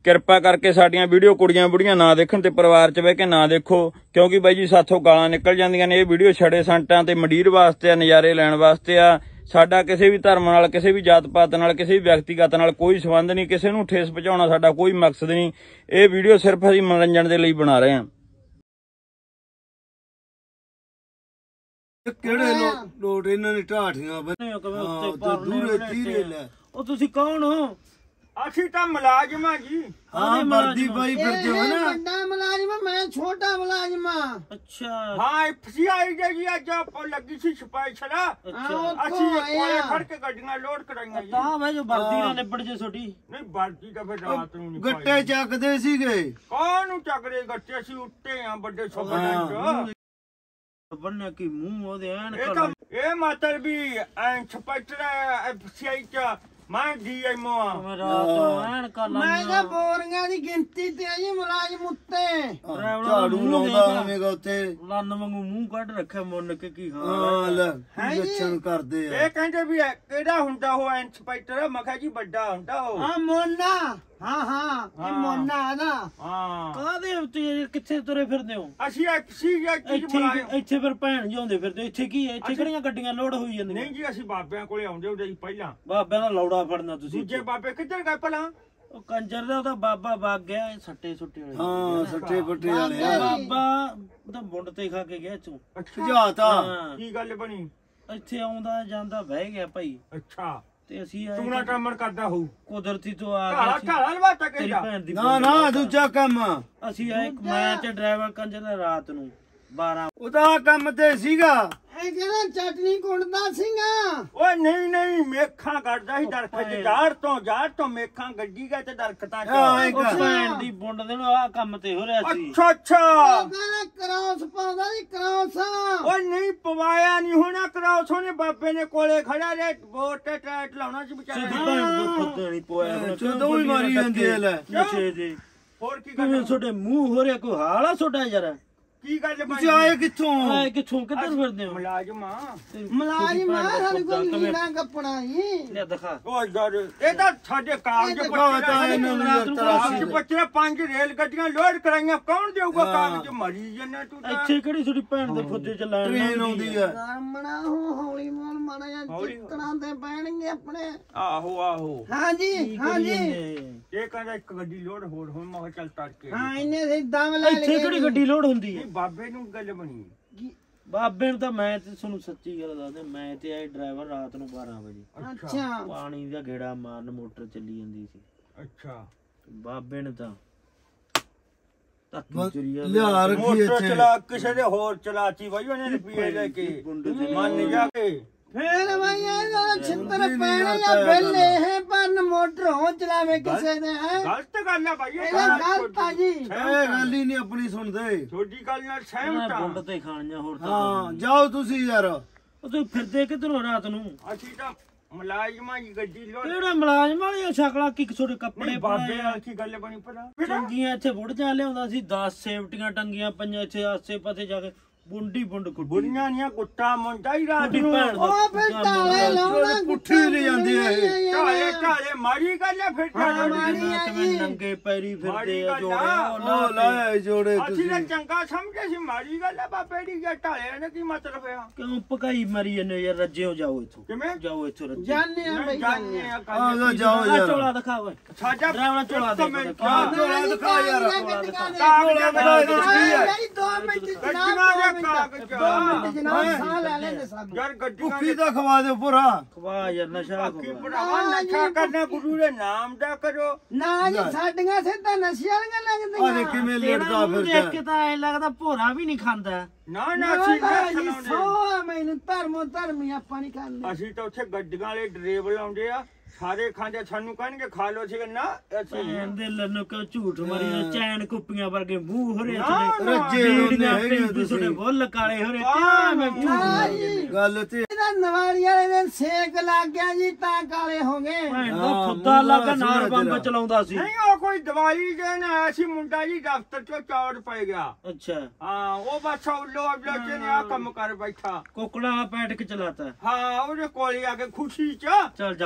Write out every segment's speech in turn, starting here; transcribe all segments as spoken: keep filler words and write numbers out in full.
किरपा करके साडियां वीडियो कुड़ियां बुढ़ियां ना देखण ते परिवार च बह के ना देखो, क्योंकि बाई जी साथों गालां निकल जांदियां ने। ये वीडियो छड़े संटां ते मंडीर वास्ते आ, नज़ारे लैण वास्ते आ। साडा किसी भी धर्म नाल, किसी भी जात पात नाल, किसी भी व्यक्तिगत नाल कोई संबंध नहीं, किसी नूं ठेस पहुंचाउणा साडा कोई मकसद नहीं। ये वीडियो सिर्फ असीं मनोरंजन दे लई बना रहे हां। ਕਿਹੜੇ ਲੋਟ ਇਹਨਾਂ ਨੇ ਢਾਠੀਆਂ ਬੰਨੇ ਦੂਰੇ ਤੀਰੇ ਲੈ। ਉਹ ਤੁਸੀਂ ਕੌਣ ਹੋ? ਅਸੀਂ ਤਾਂ ਮੁਲਾਜ਼ਮ ਆ ਜੀ। ਹਾਂ ਵਰਦੀ ਪਾਈ ਫਿਰਦੇ ਹੋ ਨਾ। ਵੱਡਾ ਮੁਲਾਜ਼ਮ, ਮੈਂ ਛੋਟਾ ਮੁਲਾਜ਼ਮ ਆ। ਅੱਛਾ ਹਾਂ ਐਫਸੀਆਈ ਦੇ ਜੀ ਅੱਜ ਲੱਗੀ ਸੀ ਸਪੈਸ਼ਲ। ਅਸੀਂ ਕੋਲੇ ਫੜ ਕੇ ਗੱਡੀਆਂ ਲੋਡ ਕਰਾਈਆਂ ਜੀ। ਤਾਂ ਮੈਂ ਜੋ ਵਰਦੀ ਨਾਲ ਨਿਬੜ ਜੇ ਛੋਟੀ। ਨਹੀਂ ਵਰਦੀ ਤਾਂ ਫਿਰ ਰਾਤ ਨੂੰ ਨਹੀਂ ਗੱਟੇ ਚੱਕਦੇ ਸੀਗੇ। ਕੌਣ ਨੂੰ ਚੱਕਦੇ ਗੱਟੇ? ਅਸੀਂ ਉੱਤੇ ਆ ਵੱਡੇ ਸੋਫਿਆਂ ਚ। ਬੰਨਿਆ ਕੀ ਮੂੰਹ ਉਹਦੇ ਐਨ ਇਹ ਤਾਂ ਇਹ ਮਤਲਬ ਵੀ ਇੰਸਪੈਕਟਰ ਐਫਸੀਆਈ ਚ ਮੈਂ ਡੀਐਮਓ ਆ। ਮੈਂ ਰਾਤ ਨੂੰ ਐਨ ਕਰ ਲਾਂ। ਮੈਂ ਤਾਂ ਬੋਰੀਆਂ ਦੀ ਗਿਣਤੀ ਤੇ ਆ ਜੀ ਮੁਲਾਜ਼ਮ ਉੱਤੇ। ਝਾੜੂ ਲਾਉਂਦਾ ਹੋਵੇਗਾ ਉੱਤੇ। ਲੰਨ ਵਾਂਗੂ ਮੂੰਹ ਕੱਢ ਰੱਖਿਆ ਮੁੰਨ ਕੇ ਕੀ ਹਾਂ ਲੈ ਲੱਛਣ ਕਰਦੇ ਆ। ਇਹ ਕਹਿੰਦੇ ਵੀ ਕਿਹੜਾ ਹੁੰਦਾ ਉਹ ਇੰਸਪੈਕਟਰ? ਮੈਂ ਕਿਹਾ ਜੀ ਵੱਡਾ ਹੁੰਦਾ ਉਹ। ਹਾਂ ਮੋਨਾ। ਹਾਂ ਹਾਂ ਇਹ ਮੋਨਾ ਆ ਨਾ। ਹਾਂ ਕਾਹਦੇ ਉੱਤੇ ਕਿੱਥੇ ਤੁਰੇ ਫਿਰਦੇ ਹੋ? ਅਸੀਂ ਐਫਸੀਆਈ ਚ ਇੱਥੇ ਇੱਥੇ ਫਿਰ ਭੈਣ ਜਿਉਂਦੇ ਫਿਰਦੇ। ਇੱਥੇ ਕੀ ਹੈ? ਇੱਥੇ ਕਿਹੜੀਆਂ ਗੱਡੀਆਂ ਲੋਡ ਹੋਈ ਜਾਂਦੀਆਂ? ਨਹੀਂ ਜੀ ਅਸੀਂ ਬਾਬਿਆਂ ਕੋਲੇ ਆਉਂਦੇ ਹੁੰਦੇ ਸੀ ਪਹਿਲਾਂ। ਬਾਬਿਆਂ ਦਾ ਲੌੜਾ ਫੜਨਾ ਤੁਸੀਂ। ਦੂਜੇ ਬਾਬੇ ਕਿੱਧਰ ਗਏ ਭਲਾ? ਉਹ ਕੰਜਰ ਦਾ ਉਹਦਾ ਬਾਬਾ ਵਗ ਗਿਆ ਸੱਟੇ ਸੁੱਟੇ ਵਾਲੇ। ਹਾਂ ਸੱਟੇ ਪੱਟੇ ਵਾਲੇ ਆ। ਬਾਬਾ ਉਹਦਾ ਮੁੰਡ ਤੇ ਖਾ ਕੇ ਗਿਆ ਚੋਂ। ਸੁਝਾਤਾ ਕੀ ਗੱਲ ਬਣੀ? ਇੱਥੇ ਆਉਂਦਾ ਜਾਂਦਾ ਬਹਿ ਗਿਆ ਭਾਈ। ਅੱਛਾ ਤੇ ਅਸੀਂ ਤੂੰ ਨਾ ਟਾਮਰ ਕਰਦਾ ਹੋਊ। ਕੁਦਰਤੀ ਤੋਂ ਆ ਢਾਲਾ ਗਏ ਢਾਲਾ ਲਵਾਤਾ ਤੇਰੀ ਕਹਿੰਦਾ। ਭੈਣ ਦੀ। ਨਾ ਨਾ ਦੂਜਾ ਕੰਮ। ਅਸੀਂ ਆਏ ਮੈਂ ਤੇ ਡਰਾਈਵਰ ਕੰਜਰ ਦਾ ਰਾਤ ਨੂੰ ਬਾਰਾਂ। ਉਹਦਾ ਕੰਮ ਤੇ ਸੀਗਾ। ਇਹ ਕਹਿੰਦਾ ਚਟਨੀ ਕੁੱਟਦਾ ਸੀਗਾ। ਓਏ ਨਹੀਂ ਨਹੀਂ ਮੇਖਾਂ ਕੱਢਦਾ ਸੀ ਦਰਖਤ ਚ। ਜਾੜ ਤੋਂ ਜਾੜ ਤੋਂ ਮੇਖਾਂ ਗੱਡੀ ਗਏ ਤੇ ਦਰਖਤਾਂ ਚ। ਉਹ ਭੈਣ ਦੀ ਬੁੰਡ ਦੇ ਨੂੰ ਆਹ ਕੰਮ ਤੇ ਹੋ ਰਿਹਾ ਸੀ। ਅੱਛਾ ਅੱਛਾ ਉਹ ਕਹਿੰਦਾ ਕਰਾਸ ਪਾਉਂਦਾ ਸੀ ਕਰਾਸ। ਓਏ ਨਹੀਂ ਪਵਾਇਆ ਨਹੀਂ ਹੋਣਾ ਕਰਾਉਸ। ਉਹਨੇ ਬਾਬੇ ਨੇ ਕੋਲੇ ਖੜਾ ਰੇ ਬੋਟ ਤੇ ਟੈਟ ਲਾਉਣਾ ਸੀ ਵਿਚਾਰੇ। ਸਿੱਧੀ ਭੈਣ ਦੇ ਖੁੱਦ ਨਹੀਂ ਪੋਇਆ ਹੁਣ। ਜਦੋਂ ਵੀ ਮਾਰੀ ਜਾਂਦੀ ਹੈ ਲੈ। ਨਸ਼ੇ ਦੇ ਹੋਰ ਕੀ ਕਿਵੇਂ ਗੱਲ? ਤੁਹਾਡੇ ਮੂੰਹ ਹੋ ਰਿਹਾ ਕੋਈ ਹਾਲ ਆ ਤੁਹਾਡਾ ਯਾਰ? ਕੀ ਗੱਲ ਤੁਸੀਂ ਆਏ ਕਿੱਥੋਂ? ਆਏ ਕਿੱਥੋਂ ਕਿੱਧਰ ਫਿਰਦੇ ਹੋ? ਮੁਲਾਜ਼ਮ ਆ। ਮੁਲਾਜ਼ਮ ਆ ਸਾਡੇ ਕੋਲ ਲੀੜਾ ਕੱਪੜਾ ਜੀ। ਲੈ ਦਿਖਾ। ਓਏ ਯਾਰ ਇਹ ਤਾਂ ਸਾਡੇ ਕਾਗਜ਼ ਪੱਤਰ ਬੱਚੇ ਪੰਜ ਰੇਲ ਗੱਡੀਆਂ ਲੋਡ ਕਰਾਈਆਂ। ਕੌਣ ਦੇਊਗਾ ਕਾਗਜ਼? ਮਰੀ ਜੰਨਾ ਤੂੰ। ਇੱਥੇ ਕਿਹੜੀ ਤੁਹਾਡੀ ਭੈਣ ਦੇ ਫੁੱਦੇ ਚ ਲੈਣ ਟ੍ਰੇਨ ਆਉਂਦੀ ਹੈ। ਗਰਮਣਾ ਹੋ ਹੌਲੀ ਬੋਲ ਮਾੜਾ ਜਿਹਾ ਚਿੱਕੜਾਂ ਤੇ ਪੈਣਗੇ ਆਪਣੇ। ਆਹੋ ਆਹੋ ਹਾਂਜੀ ਹਾਂਜੀ ਇਹ ਕਹਿੰਦਾ ਇੱਕ ਗੱਡੀ ਲੋਡ ਹੋਰ ਹੁਣ ਮੈਂ ਚੱਲ ਤੜਕੇ। ਹਾਂ ਇਹਨੇ ਸਿੱਧਾ ਲੈ ਇੱਥੇ ਕਿਹੜੀ ਗੱਡੀ ਲੋਡ ਹੁੰਦੀ ਹੈ? ਬਾਬੇ ਨੂੰ ਗੱਲ ਬਣੀ। ਬਾਬੇ ਨੂੰ ਤਾਂ ਮੈਂ ਤੇ ਤੁਹਾਨੂੰ ਸੱਚੀ ਗੱਲ ਦੱਸਦਾ, ਮੈਂ ਤੇ ਆਏ ਡਰਾਈਵਰ ਰਾਤ ਨੂੰ ਬਾਰਾਂ ਵਜੇ ਅੱਛਾ ਪਾਣੀ ਦਾ ਗੇੜਾ ਮਾਰਨ ਮੋਟਰ ਚੱਲੀ ਜਾਂਦੀ ਸੀ। ਅੱਛਾ ਬਾਬੇ ਨੇ ਤਾਂ ਲਿਆ ਰੱਖੀ ਮੋਟਰ ਇੱਥੇ। ਚਲਾ ਕਿਸੇ ਦੇ ਹੋਰ ਚਲਾਤੀ ਬਾਈ ਉਹਨੇ ਰੁਪਏ ਲੈ ਕੇ ਮੰਨ ਜਾ ਕੇ। ਫੇਰ ਭਾਈ ਇਹਦਾ ਛਿੱਤਰ ਪੈਣੇ ਜਾਂ ਬਿੱਲ ਇਹ ਪਰ ਮੋਟਰ ਹੋ ਚਲਾਵੇ ਕਿਸੇ ਦੇ। ਹੈ ਗਲਤ ਗੱਲ ਆ ਭਾਈ। ਇਹ ਗਲਤ ਆ ਜੀ। ਇਹ ਗੱਲ ਹੀ ਨਹੀਂ ਆਪਣੀ ਸੁਣਦੇ। ਛੋਟੀ ਗੱਲ ਨਾਲ ਸਹਿਮਤ ਆ। ਬੁੰਡ ਤੇ ਖਾਣੀਆਂ ਹੋਰ ਤਾਂ ਹਾਂ ਜਾਓ ਤੁਸੀਂ ਯਾਰ। ਉਹ ਤੁਸੀਂ ਫਿਰਦੇ ਕਿੱਧਰੋਂ ਰਾਤ ਨੂੰ? ਅਸੀਂ ਤਾਂ ਮੁਲਾਜ਼ਮਾਂ ਦੀ ਗੱਡੀ ਲੋਡ। ਕਿਹੜਾ ਮੁਲਾਜ਼ਮ ਵਾਲੀ ਸ਼ਕਲਾਂ ਕੀ ਛੋਟੇ ਕੱਪੜੇ ਬਾਬੇ ਨਾਲ ਕੀ ਗੱਲ ਬਣੀ ਭਲਾ? ਚੰਗੀਆਂ ਇੱਥੇ ਬੁੜਜਾਂ ਲਿਆਉਂਦਾ ਸੀ। ਦਸ ਸੇਫਟੀਆਂ ਟੰਗੀਆਂ ਪਈਆਂ ਇੱਥੇ ਆਸੇ ਪਾਸੇ ਜਾ ਕੇ। ਬੁੰਡੀ ਬੁੰਡ ਕੁੱਟੀ ਬੁੜੀਆਂ ਨੀਆਂ ਕੁੱਟਾ ਮੁੰਡਾ ਹੀ ਰਾਤ ਨੂੰ। ਉਹ ਫਿਰ ਟਾਲੇ ਲਾਉਣਾ ਪੁੱਠੀ ਲੈ ਜਾਂਦੀ ਹੈ ਇਹ। ਢਾਲੇ ਢਾਲੇ ਮਾਰੀ ਗੱਲ ਆ ਫਿਰ। ਕਿਵੇਂ ਨੰਗੇ ਪੈਰੀ ਫਿਰਦੇ ਆ ਜੋੜੇ। ਉਹ ਲਾਏ ਜੋੜੇ ਅਸੀਂ ਤੁਸੀਂ। ਤਾਂ ਚੰਗਾ ਸਮਝੇ ਸੀ ਮਾਰੀ ਗੱਲ ਆ ਬਾਬੇ ਦੀ। ਜਾਂ ਢਾਲੇ ਨੇ ਕੀ ਮਤਲਬ ਆ? ਕਿਉਂ ਪਕਾਈ ਮਰੀ ਜਾਂਦੇ ਯਾਰ? ਰੱਜੇ ਹੋ ਜਾਓ ਇੱਥੋਂ। ਕਿਵੇਂ ਜਾਓ ਇੱਥੋਂ ਰੱਜੇ। ਜਾਣੇ ਆ ਬਈ ਜਾਣੇ ਆ ਆ ਗੱਲ। ਜਾਓ ਆਹ ਯਾਰ। ਝੋਲਾ ਦਿਖਾ ਓਏ। ਸਾਡਾ ਡਰਾਈਵਰ ਝੋਲਾ ਦੇ। ਹਾਂ ਝੋਲਾ ਦਿਖਾ ਯਾਰ। ਕਾਗਜ਼ਾਂ ਦਿਖਾ ਮੇਰੀ ਦੋ ਮਿੰਟ ਗੱਡੀਆਂ ਦੇ ਕਾਗਜ਼। ਜਨਾਬ ਸਾਹ ਲੈ ਲੈਂਦੇ ਸਭ। ਯਾਰ ਗੱਡੀਆਂ ਭੁੱਖੀ ਤਾਂ ਖਵਾ ਦਿਓ ਪੂਰਾ। ਖਵਾ ਯਾਰ ਨਸ਼ਾ ਕੀ ਖਵਾ। ਭਰਾਵਾ ਨਸ਼ਾ ਕਰਨਾ ਗੁਰੂ ਦੇ ਨਾਮ ਦਾ ਕਰੋ। ਨਾ ਜੀ ਸਾਡੀਆਂ ਸਿੱਧਾ ਨਸ਼ਿਆਂ ਵਾਲੀਆਂ ਆਹ ਲੱਗਦੀਆਂ। ਕਿਵੇਂ ਤੇਰਾ ਲੜਦਾ ਮੂੰਹ ਦੇਖ ਫਿਰਦਾ। ਕੇ ਤਾਂ ਐ ਲੱਗਦਾ ਭੋਰਾ ਵੀ ਨਹੀਂ ਖਾਂਦਾ। ਨਾ ਨਾ ਅਸੀਂ ਨਹੀਂ ਜੀ ਖਲਾਉਂਦੇ। ਸੋ ਮੈਨੂੰ ਧਰਮੋ ਧਰਮੀ ਆਪਾਂ ਨਹੀਂ ਖਾਂਦੇ। ਅਸੀਂ ਤਾਂ ਉੱਥੇ ਗੱਡੀਆਂ ਵਾਲੇ ਡਰਾਈਵਰ ਲਾਉਂਦੇ ਆ। ਸਾਰੇ ਖਾਂਦੇ ਸਾਨੂੰ ਕਹਿਣਗੇ ਖਾ ਲੋ ਸੀ ਨਾ ਅਸੀਂ ਦੇ ਲੰਨੋ ਕਿਉਂ ਝੂਠ ਮਾਰੀ ਨਾ। ਚੈਨ ਕੁੱਪੀਆਂ ਵਰਗੇ ਮੂੰਹ ਹੋਰੇ ਰੱਜੇ ਹੁੰਦੇ ਹੈਗੇ ਤੁਹਾਡੇ ਬੁੱਲ ਕਾਲੇ ਹੋਰੇ। ਗੱਲ ਤੇ ਇਹਦਾ ਨਵਾਰੀ ਵਾਲੇ ਦਿਨ ਸੇਕ ਲੱਗ ਗਿਆ ਜੀ ਤਾਂ ਕਾਲੇ ਹੋ ਗਏ। ਭੈਣ ਦਾ ਫੁੱਦਾ ਲੱਗਾ ਨਾਰ ਬੰਬ ਚਲਾਉਂਦਾ ਸੀ। ਨਹੀਂ ਉਹ ਕੋਈ ਦਵਾਈ ਦੇਣ ਆਇਆ ਸੀ ਮੁੰਡਾ ਜੀ ਦਫ਼ਤਰ ਚੋਂ ਚੌੜ ਪੈ ਗਿਆ। ਅੱਛਾ ਹਾਂ ਉਹ ਬਸ ਉੱਲੋ ਅਬਲੋ ਨੇ ਆ ਕੰਮ ਕਰ ਬੈਠਾ। ਕੋਕੜਾ ਪੈਟਕ ਚਲਾਤਾ। ਹਾਂ ਉਹਦੇ ਕੋਲ ਆ ਕੇ ਖੁਸ਼ੀ ਚ। ਚੱਲ ਜਾਓ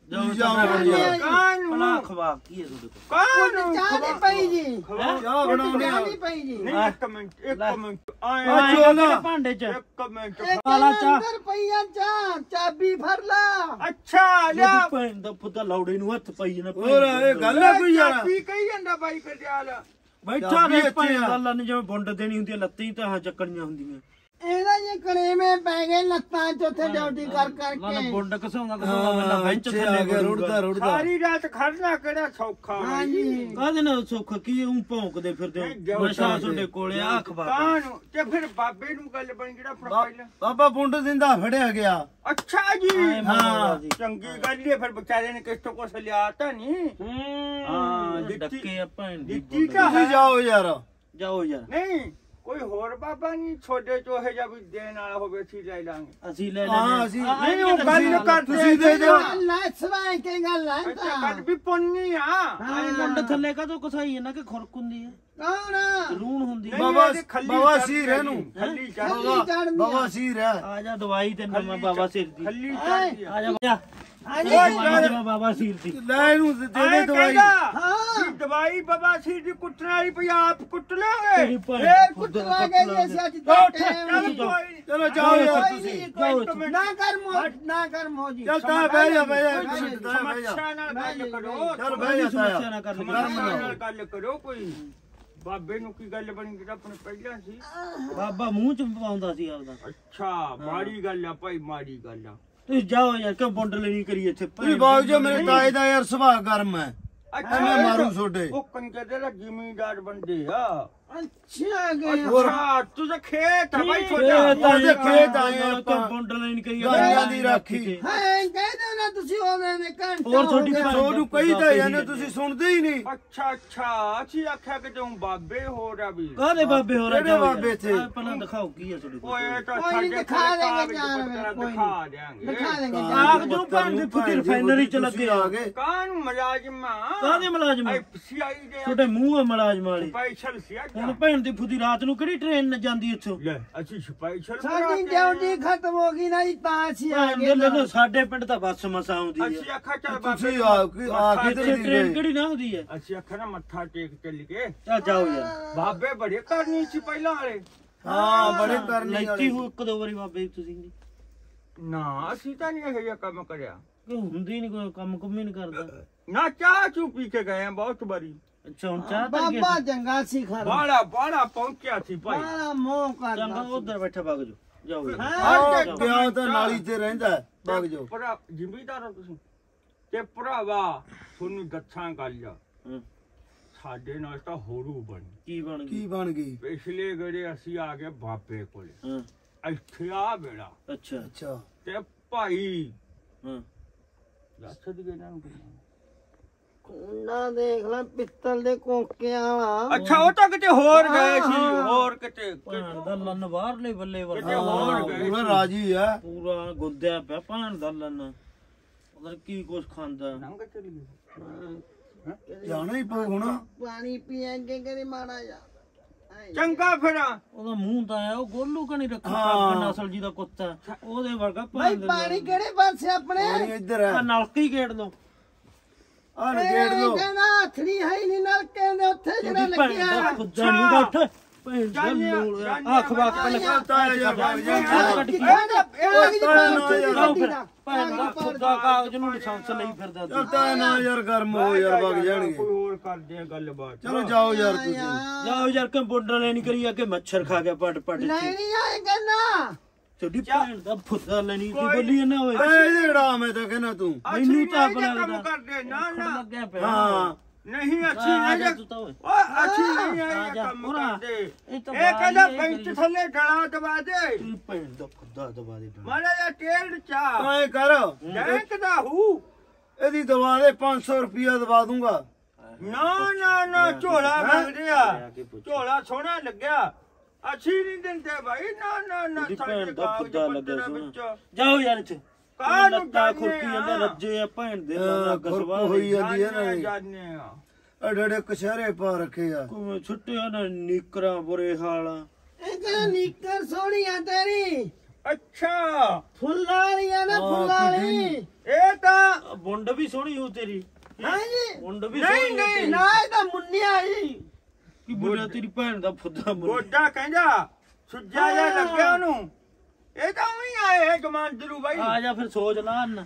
ਭਲਾ ਖਵਾ ਕੀ ਹੈ ਤੁਹਾਡੇ ਕੋਲ ਚਾਹ ਨਹੀਂ ਪਈ ਜੀ ਚਾਹ ਬਣਾਉਣੀ ਚਾਹ ਨਹੀਂ ਪਈ ਜੀ ਇੱਕ ਮਿੰਟ ਇੱਕ ਮਿੰਟ ਆਏ ਆਏ ਕਿਹੜੇ ਭਾਂਡੇ ਚ ਇੱਕ ਮਿੰਟ ਕਾਲਾ ਚਾਹ ਅੰਦਰ ਪਈਆ ਚਾਹ ਚਾਬੀ ਫੜ ਲਾ ਅੱਛਾ ਲਿਆ ਭੈਣ ਦਾ ਪੁੱਤਾ ਲੌੜੇ ਨੂੰ ਹੱਥ ਪਾਈ ਜਨਾ ਹੋਰ ਇਹ ਗੱਲ ਹੈ ਕੋਈ ਯਾਰ ਕੀ ਕਹੀ ਜਾਂਦਾ ਬਾਈ ਕਟਿਆਲ ਬੈਠਾ ਨੇ ਭੈਣ ਦਾ ਲੰਨ ਜਿਵੇਂ ਬੁੰਡ ਦੇਣੀ ਹੁੰਦੀ ਲੱਤਾਂ ਹੀ ਤਾਂ ਹਾਂ ਚੱਕਣੀਆਂ ਹੁੰਦੀਆਂ ਇਹਦਾ ਜੇ ਕਣੇਵੇਂ ਪੈ ਗਏ ਲੱਤਾਂ ਚ ਉੱਥੇ ਡਿਊਟੀ ਕਰ ਮਨ ਕਰਕੇ ਬੁੰਡ ਘਸਾਉਂਦਾ ਘਸਾਉਂਦਾ ਬੰਦਾ ਬੈਂਚ ਇੱਥੇ ਆ ਥੱਲੇ ਗਿਆ ਰੁੜਦਾ ਰੁੜਦਾ ਸਾਰੀ ਰਾਤ ਖੜਨਾ ਕਿਹੜਾ ਸੌਖਾ ਹਾਂਜੀ ਕਾਹਦੇ ਨਾਲ ਸੁੱਖ ਕੀ ਉਹ ਭੌਂਕਦੇ ਫਿਰਦੇ ਹੋ ਨਸ਼ਾ ਤੁਹਾਡੇ ਕੋਲੇ ਆ ਖਵਾ ਕਾਹਨੂੰ ਤੇ ਫਿਰ ਬਾਬੇ ਨੂੰ ਗੱਲ ਬਣੀ ਜਿਹੜਾ ਆਪਣਾ ਪਹਿਲਾਂ ਬਾਬਾ ਪੁੰਡ ਦਿੰਦਾ ਫੜਿਆ ਗਿਆ ਅੱਛਾ ਜੀ ਹਾਂ ਚੰਗੀ ਗੱਲ ਹੈ ਫਿਰ ਵਿਚਾਰੇ ਨੇ ਕਿਸ ਤੋਂ ਕੁਛ ਲਿਆ ਤਾਂ ਨਹੀਂ ਹਾਂ ਡੱਕੇ ਆ ਭੈਣ ਦੀ ਦਿੱਤੀ ਤਾਂ ਤੁਸੀਂ ਜਾਓ ਯਾਰ ਜਾਓ ਯਾਰ ਨਹੀਂ ਕੋਈ ਹੋਰ ਬਾਬਾ ਨਹੀਂ ਛੋਡੇ ਚੋਹੇ ਜਾਂ ਵੀ ਦੇਣ ਵਾਲਾ ਹੋਵੇ ਅਸੀਂ ਲੈ ਲਾਂਗੇ ਅਸੀਂ ਲੈ ਹਾਂ ਲੈਣੇ ਅਸੀਂ ਨਹੀਂ ਉਹ ਗੱਲ ਕਰਦੇ ਤੁਸੀਂ ਦੇ ਦਿਓ ਲੈ ਸਵਾਈ ਕੇ ਗੱਲ ਹੈ ਅੱਛਾ ਤਾਂ ਗੱਲ ਵੀ ਪੁੰਨੀ ਆ ਆਏ ਮੁੰਡ ਥੱਲੇ ਕਾ ਤੋਂ ਕਸਾਈ ਹੈ ਨਾ ਕਿ ਖੁਰਕ ਹੁੰਦੀ ਹੈ ਕੌਣ ਲੂਣ ਹੁੰਦੀ ਹੈ ਬਾਬਾ ਇਹਦੇ ਖੱਲੀ ਬਾਬਾ ਚੜ੍ਹ ਸੀਰ ਗਈ। ਇਹਨੂੰ ਖੱਲੀ ਚੜ੍ਹ ਖੱਲੀ ਗਈ। ਚੜ੍ਹਦੀ ਬਾਬਾ ਸੀਰ ਹੈ ਆ ਜਾ ਦਵਾਈ ਤੇ ਨਵਾਂ ਬਾਬਾ ਸਿਰ ਦੀ ਖੱਲੀ ਚੜ੍ਹਦੀ ਆ ਜਾ ਜਾ ਹਾਂਜੀ ਨਵਾਂ ਬਾਬਾ ਸਿਰ ਦੀ ਲੈ ਇਹਨੂੰ ਦੇ ਦੇ ਆਏ ਦਵਾਈ ਕਹਿੰਦਾ ਹਾਂ ਵੀ ਦਵਾਈ ਬਾਬਾ ਸੀ ਦੀ ਕੁੱਟਣ ਵਾਲੀ ਪਈ ਆਪ ਕੁੱਟ ਤੇਰੀ ਲਾਂਗੇ ਭੈਣ ਫੇਰ ਕੁੱਟ ਲਾ ਗਏ ਜੀ ਅਸੀਂ ਅੱਜ ਚੱਲ ਤੱਕ ਕੋਈ ਚਲੋ ਜਾਓ ਯਾਰ ਕੋਈ ਤੁਸੀਂ ਨਹੀਂ, ਜਾਓ ਕੋਈ ਨਹੀਂ। ਨਾ ਕਰ ਮੋ ਨਾ ਕਰ ਮੋਜੀ ਚੱਲ ਤਾਂ ਬਹਿ ਜਾ ਬਹਿ ਜਾ ਇੱਕ ਮਿੰਟ ਤਾਂ ਬਹਿ ਜਾ ਸਮੱਸਿਆ ਨਾਲ ਗੱਲ ਕਰੋ ਚੱਲ ਬਹਿ ਜਾ ਸਮੱਸਿਆ ਤਾਇਆ ਨਾ ਕਰ ਲਈ ਸਮੱਸਿਆ ਨਾਲ ਗੱਲ ਕਰੋ ਕੋਈ ਬਾਬੇ ਨੂੰ ਕੀ ਗੱਲ ਬਣੀ ਜਿਹੜਾ ਆਪਣੇ ਪਹਿਲਾਂ ਸੀ ਬਾਬਾ ਮੂੰਹ ਚ ਪਾਉਂਦਾ ਸੀ ਆਪਦਾ ਅੱਛਾ ਮਾੜੀ ਗੱਲ ਆ ਭਾਈ ਮਾੜੀ ਗੱਲ ਆ ਤੁਸੀਂ ਜਾਓ ਯਾਰ ਕਿਉਂ ਬੁੰਡ ਲੈਣੀ ਕਰੀ ਇੱਥੇ ਤੁਸੀਂ ਬਾਗ ਜੋ ਮੇਰੇ ਤਾਏ ਦਾ ਯਾਰ ਸੁਭਾਅ ਗਰਮ ਹੈ ਐਵੇਂ ਮਾਰੂ ਛੋਡੇ ਉਹ ਕੰਜਰ ਦੇ ਜ਼ਿਮੀਂਦਾਰ ਬੰਦੇ ਆ ਅੱਛਾ ਗਏ ਅੱਛਾ ਤੂੰ ਤਾਂ ਖੇਤ ਆ ਭਾਈ ਛੋਟਾ ਉਹਦੇ ਖੇਤ ਆਏ ਆਪਾਂ। ਬੁੰਡ ਲੈਣੀ ਕਰੀ ਗਾਈਆਂ ਦੀ ਰਾਖੀ। ਹਾਂ ਕਹਿੰਦੇ ਨਾ ਤੁਸੀਂ ਉਹਨੇ ਨੇ ਘੰਟਾ ਹੋਰ ਤੁਹਾਡੀ ਹੋ ਗਿਆ। ਭੈਣ ਸੋਨੂੰ ਕਹੀ ਤਾਂ ਜਾਂਦੇ ਤੁਸੀਂ ਸੁਣਦੇ ਹੀ ਨਹੀਂ ਅੱਛਾ ਅੱਛਾ ਅਸੀਂ ਆਖਿਆ ਕਿ ਤੂੰ ਬਾਬੇ ਹੋ ਰਾ ਵੀ ਕਾਹਦੇ ਬਾਬੇ ਹੋ ਰਹੇ ਕਿਹੜੇ ਬਾਬੇ ਇੱਥੇ? ਪਹਿਲਾਂ ਦਿਖਾਓ ਕੀ ਹੈ ਤੁਹਾਡੇ ਕੋਲ ਓਏ ਤਾਂ ਕੋਈ ਨੀ, ਸਾਡੇ ਦਿਖਾ ਕੋਲ ਦੇਂਗੇ ਕਾਗਜ਼ ਜਾਨ ਪੱਤਰ ਕੋਈ ਨੀ। ਦਿਖਾ ਦਿਆਂਗੇ ਦਿਖਾ ਦੇਂਗੇ ਆਪ ਜੋ ਭੈਣ ਦੀ ਫੁੱਟੀ ਰਿਫਾਈਨਰੀ ਚ ਲੱਗੇ ਆ ਗਏ ਕਾਹਨੂੰ ਮੁਲਾਜ਼ਮਾਂ ਕਾਹਦੇ ਮੁਲਾਜ਼ਮ ਐਫਸੀਆਈ ਦੇ ਤੁਹਾਡੇ ਮੂੰਹ ਆ ਮੁਲਾਜ਼ਮ ਵਾਲੇ ਸਪੈਸ਼ਲ ਸੀ ਅੱਜ ਹੁਣ ਭੈਣ ਦੀ ਫੁੱਟੀ ਰਾਤ ਨੂੰ ਕਿਹੜੀ ਟ੍ਰੇਨ ਜਾਂਦੀ ਇੱਥੋਂ ਲੈ ਅਸੀਂ ਸਪੈਸ਼ਲ ਸਾਡੀ ਡਿਊਟੀ ਖਤਮ ਹੋ ਗਈ ਨਾ ਜੀ ਤਾਂ ਅਸੀਂ ਆ ਭੈਣ ਗਏ ਦੇ ਲੈਣੋ ਸਾਡੇ ਪਿੰਡ ਤਾਂ ਬੱਸ ਮਸਾ ਆਉਂਦੀ ਹੈ ਅਸੀਂ ਆਖਿਆ ਚੱਲ ਤੁਸੀਂ ਬਾਬੇ ਆ ਕੇ ਆ ਕਿਧਰ ਇੱਥੇ ਦੀ ਟ੍ਰੇਨ ਗਏ ਕਿਹੜੀ ਲੰਘਦੀ ਹੈ ਅਸੀਂ ਆਖਿਆ ਨਾ ਮੱਥਾ ਟੇਕ ਚੱਲ ਕੇ ਚੱਲ ਜਾਓ ਯਾਰ ਬਾਬੇ ਬੜੇ ਕਰਨੀ ਸੀ ਪਹਿਲਾਂ ਵਾਲੇ ਹਾਂ ਬੜੇ ਕਰਨੀ ਲੈਤੀ ਵਾਲੇ ਹੋ ਇੱਕ ਦੋ ਵਾਰੀ ਬਾਬੇ ਤੁਸੀਂ ਜੀ ਨਾ ਅਸੀਂ ਤਾਂ ਨਹੀਂ ਇਹੋ ਜਿਹਾ ਕੰਮ ਕਰਿਆ ਕਿ ਹੁੰਦੀ ਨਹੀਂ ਕੋਈ ਕੰਮ ਕੁੰਮ ਹੀ ਨਹੀਂ ਕਰਦਾ ਨਾ ਚਾਹ ਚੂ ਪੀ ਕੇ ਗਏ ਆ ਬਹੁਤ ਵਾਰੀ ਅੱਛਾ ਹੁਣ ਚਾਹ ਤਾਂ ਗਿਆ ਬਾਬਾ ਜੰਗਾ ਸੀ ਖਰ ਬਾੜਾ ਬਾੜਾ ਪਹੁੰਚਿਆ ਸੀ ਭਾਈ ਬਾਲਾ ਮੋਹ ਚੰਗਾ ਕਰਦਾ ਉਧਰ ਬੈਠਾ ਵਗ ਜਾਓ ਜਾਓ ਯਾਰ। ਆਹ ਗਿਆ ਤਾਂ ਨਾਲੀ ਤੇ ਰਹਿੰਦਾ ਵਗ ਜਾਓ ਭਰਾ ਜ਼ਿਮੀਦਾਰ ਹੋ ਤੁਸੀਂ ਤੇ ਭਰਾਵਾ ਤੁਹਾਨੂੰ ਦੱਸਾਂ ਗੱਲ ਹਾਂ, ਸਾਡੇ ਨਾਲ ਤਾਂ ਹੋਰੂ ਬਣੀ ਕੀ ਬਣ ਗਈ ਕੀ ਬਣ ਗਈ ਪਿਛਲੇ ਗੜੇ ਅਸੀਂ ਆ ਗਏ ਬਾਬੇ ਕੋਲੇ ਹਾਂ ਇੱਥੇ ਆ ਵੇੜਾ ਅੱਛਾ ਅੱਛਾ ਤੇ ਭਾਈ ਹਾਂ ਦੱਸ ਦੇ ਇਹਨਾਂ ਨੂੰ ਕੁੰਡਾ ਦੇਖ ਲੈ ਪਿੱਤਲ ਦੇ ਕੋਕਿਆਂ ਵਾਲਾ ਅੱਛਾ ਉਹ ਤਾਂ ਕਿਤੇ ਹੋਰ ਗਏ ਸੀ ਹੋਰ ਕਿਤੇ ਭੈਣ ਦਾ ਲੰਨ ਬਾਹਰਲੇ ਬੱਲੇ ਕਿਤੇ ਵਰਗਾ ਹੋਰ ਗਏ ਉਹ ਰਾਜੀ ਆ ਪੂਰਾ ਗੁੰਦਿਆ ਪਿਆ ਭੈਣ ਦਾ ਲੰਨ ਉਹਦਾ ਕੀ ਕੁਛ ਖਾਂਦਾ ਨੰਗ ਚਲੀ ਗਈ ਜਾਣਾ ਹੀ ਪਊ ਹੁਣ ਪਾਣੀ ਪੀਏਂਗੇ ਕਰੀ ਮਾੜਾ ਜਾ ਚੰਗਾ ਫਿਰ ਉਹਦਾ ਮੂੰਹ ਤਾਂ ਆ ਉਹ ਗੋਲੂ ਕਣੀ ਰੱਖਾ ਹਾਂ। ਪਾਪਾ ਨਸਲ ਜੀ ਦਾ ਕੁੱਤਾ ਉਹਦੇ ਵਰਗਾ ਭਾਈ ਭੈਣ ਦੇ ਪਾਣੀ ਕਿਹੜੇ ਪਾਸੇ ਆਪਣੇ ਪਾਣੀ ਇੱਧਰ ਆ ਹੈ ਨਲਕੀ ਗੇੜ ਲੋ ਆਹ ਗੇੜ ਲੋ ਕਹਿੰਦਾ ਹੱਥੜੀ ਹੈ ਹੀ ਨਹੀਂ ਨਲਕੇ ਦੇ ਉੱਥੇ ਜਿਹੜਾ ਭੈਣ ਲੱਗਿਆ ਦਾ ਖੁੱਦਾ ਨਹੀਂ ਦਾ ਉੱਠ ਭੈਣ ਦਾ ਜਾਨੀਆਂ, ਲੋੜ ਜਾਨੀਆਂ ਆ ਖਵਾ ਕੇ ਪਹਿਲਾਂ ਤਾਇਆ ਯਾਰ ਵਗ ਜਾ ਕੱਢ ਕੇ ਜਾਓ ਫਿਰ ਭੈਣ ਦਾ ਖੁੱਦਾ ਕਾਗਜ਼ ਨੂੰ ਲਾਇਸੈਂਸ ਲਈ ਫਿਰਦਾ ਚੱਲ ਤੂੰ ਤਾਇਆ ਨਾ ਯਾਰ ਗਰਮ ਹੋ ਯਾਰ ਵਗ ਜਾਣਗੇ ਕੋਈ ਹੋਰ ਕਰਦੇ ਆ ਗੱਲਬਾਤ ਚਲੋ ਜਾਓ ਯਾਰ ਤੁਸੀਂ ਜਾਓ ਯਾਰ ਕੰਪਿਊਟਰ ਲੈਣੀ ਕਰੀ ਆ ਕੇ ਮੱਛਰ ਖਾ ਗਿਆ ਪਟ ਪਟ ਨਹੀਂ ਨਹੀਂ ਆਏ ਕਹਿੰਦਾ ਛੋਡੀ ਭੈਣ ਦਾ ਫੁੱਦਾ ਲੈਣੀ ਕੀ ਬੋਲੀ ਇਹਨਾਂ ਓਏ ਏ ਜਿਹੜਾ ਮੈਂ ਤਾਂ ਕਹਿੰਦਾ ਤੂੰ ਮੈਨੂੰ ਤਾਂ ਅਸੀਂ ਨਹੀਂ ਇਹ ਕੰਮ ਲੱਗਦਾ। ਕਰਦੇ ਨਾ ਨਾ ਲੱਗਿਆ ਪਿਆ ਹਾਂ ਨਹੀਂ ਅੱਛੀ ਆ ਜਾ ਨਹੀਂ ਤੂੰ ਤਾਂ ਓਏ ਓਏ ਅੱਛੀ ਨਹੀਂ ਆ ਇਹ ਜਾ, ਕੰਮ ਪੂਰਾ। ਕਰਦੇ ਇਹ ਤਾਂ ਇਹ ਕਹਿੰਦਾ ਬਾਹਰ ਹੀ ਬੈਂਚ ਕਰੀ। ਥੱਲੇ ਡਲਾ ਦਬਾ ਦੇ ਤੂੰ ਭੈਣ ਦਾ ਖੁੱਦਾ ਦਬਾ ਦੇ ਮਾੜਾ ਜਿਹਾ ਟੇਲ ਚਾ ਐ ਕਰ ਬੈਂਕ ਦਾ ਹੂ ਇਹਦੀ ਦਵਾ ਦੇ ਪੰਜ ਸੌ ਰੁਪਿਆ ਦਵਾ ਦੂੰਗਾ ਨਾ ਨਾ ਨਾ ਝੋਲਾ ਮੰਗਦੇ ਆ ਝੋਲਾ ਸੋਹਣਾ ਲੱਗਿਆ ਅੱਛੀ ਨਹੀਂ ਦਿੰਦੇ ਭਾਈ ਨਾ ਨਾ ਨਾ ਉਹਦੀ ਸਾਡੇ ਭੈਣ ਦਾ ਕਾਗਜ਼ ਖੁੱਦਾ ਪੱਤਰਾਂ ਲੱਗਾ ਵਿੱਚ। ਸੋਹਣਾ ਜਾਓ ਯਾਰ ਇੱਥੇ ਕਾਹਨੂੰ ਲੱਤਾਂ ਜਾਂਦੇ ਖੁਰਕੀ ਜਾਂਦੇ ਆ? ਰੱਜੇ ਆ ਭੈਣ ਦੇ ਹਾਂ, ਲੱਗ ਖੁਰਕ ਸਵਾ ਹੋਈ ਜਾਂਦੀ ਹੈ ਨਾ ਜਾਨੇ ਇਹ। ਜਾਨੇ ਆ ਅਡੜੇ ਕਸ਼ਹਿਰੇ ਪਾ ਰੱਖੇ ਆ ਕੋਈ ਛੁੱਟਿਆ ਨਾ ਨੀਕਰਾਂ ਬੁਰੇ ਹਾਲ ਇਹ ਕਹਿੰਦਾ ਨੀਕਰ ਸੋਹਣੀ ਆ ਤੇਰੀ ਅੱਛਾ ਫੁੱਲਾਂ ਵਾਲੀ ਆ ਨਾ ਫੁੱਲਾਂ ਵਾਲੀ ਇਹ ਤਾਂ ਬੁੰਡ ਵੀ ਸੋਹਣੀ ਹੋ ਤੇਰੀ ਹਾਂਜੀ ਬੁੰਡ ਵੀ ਨਹੀਂ, ਸੋਹਣੀ ਹੋ ਨਹੀਂ, ਤੇਰੀ ਨਾ ਇਹ ਤਾਂ ਮੁੰਨਿਆ ਜੀ ਕੀ ਬੁੰਡਾ ਤੇਰੀ ਭੈਣ ਦਾ ਫੁੱਦਾ ਮੁੰਡਾ ਗੋਡਾ ਕਹਿੰਦਾ ਸੁੱਜਾ ਜਿਹਾ ਲੱਗਿਆ ਉਹਨੂੰ ਇਹ ਤਾਂ ਉਹੀ ਆਏ ਗਮਾਂਦਰੂ ਬਾਈ ਆ ਜਾ ਫਿਰ ਸੋਚ ਲਾ ਅੰਨ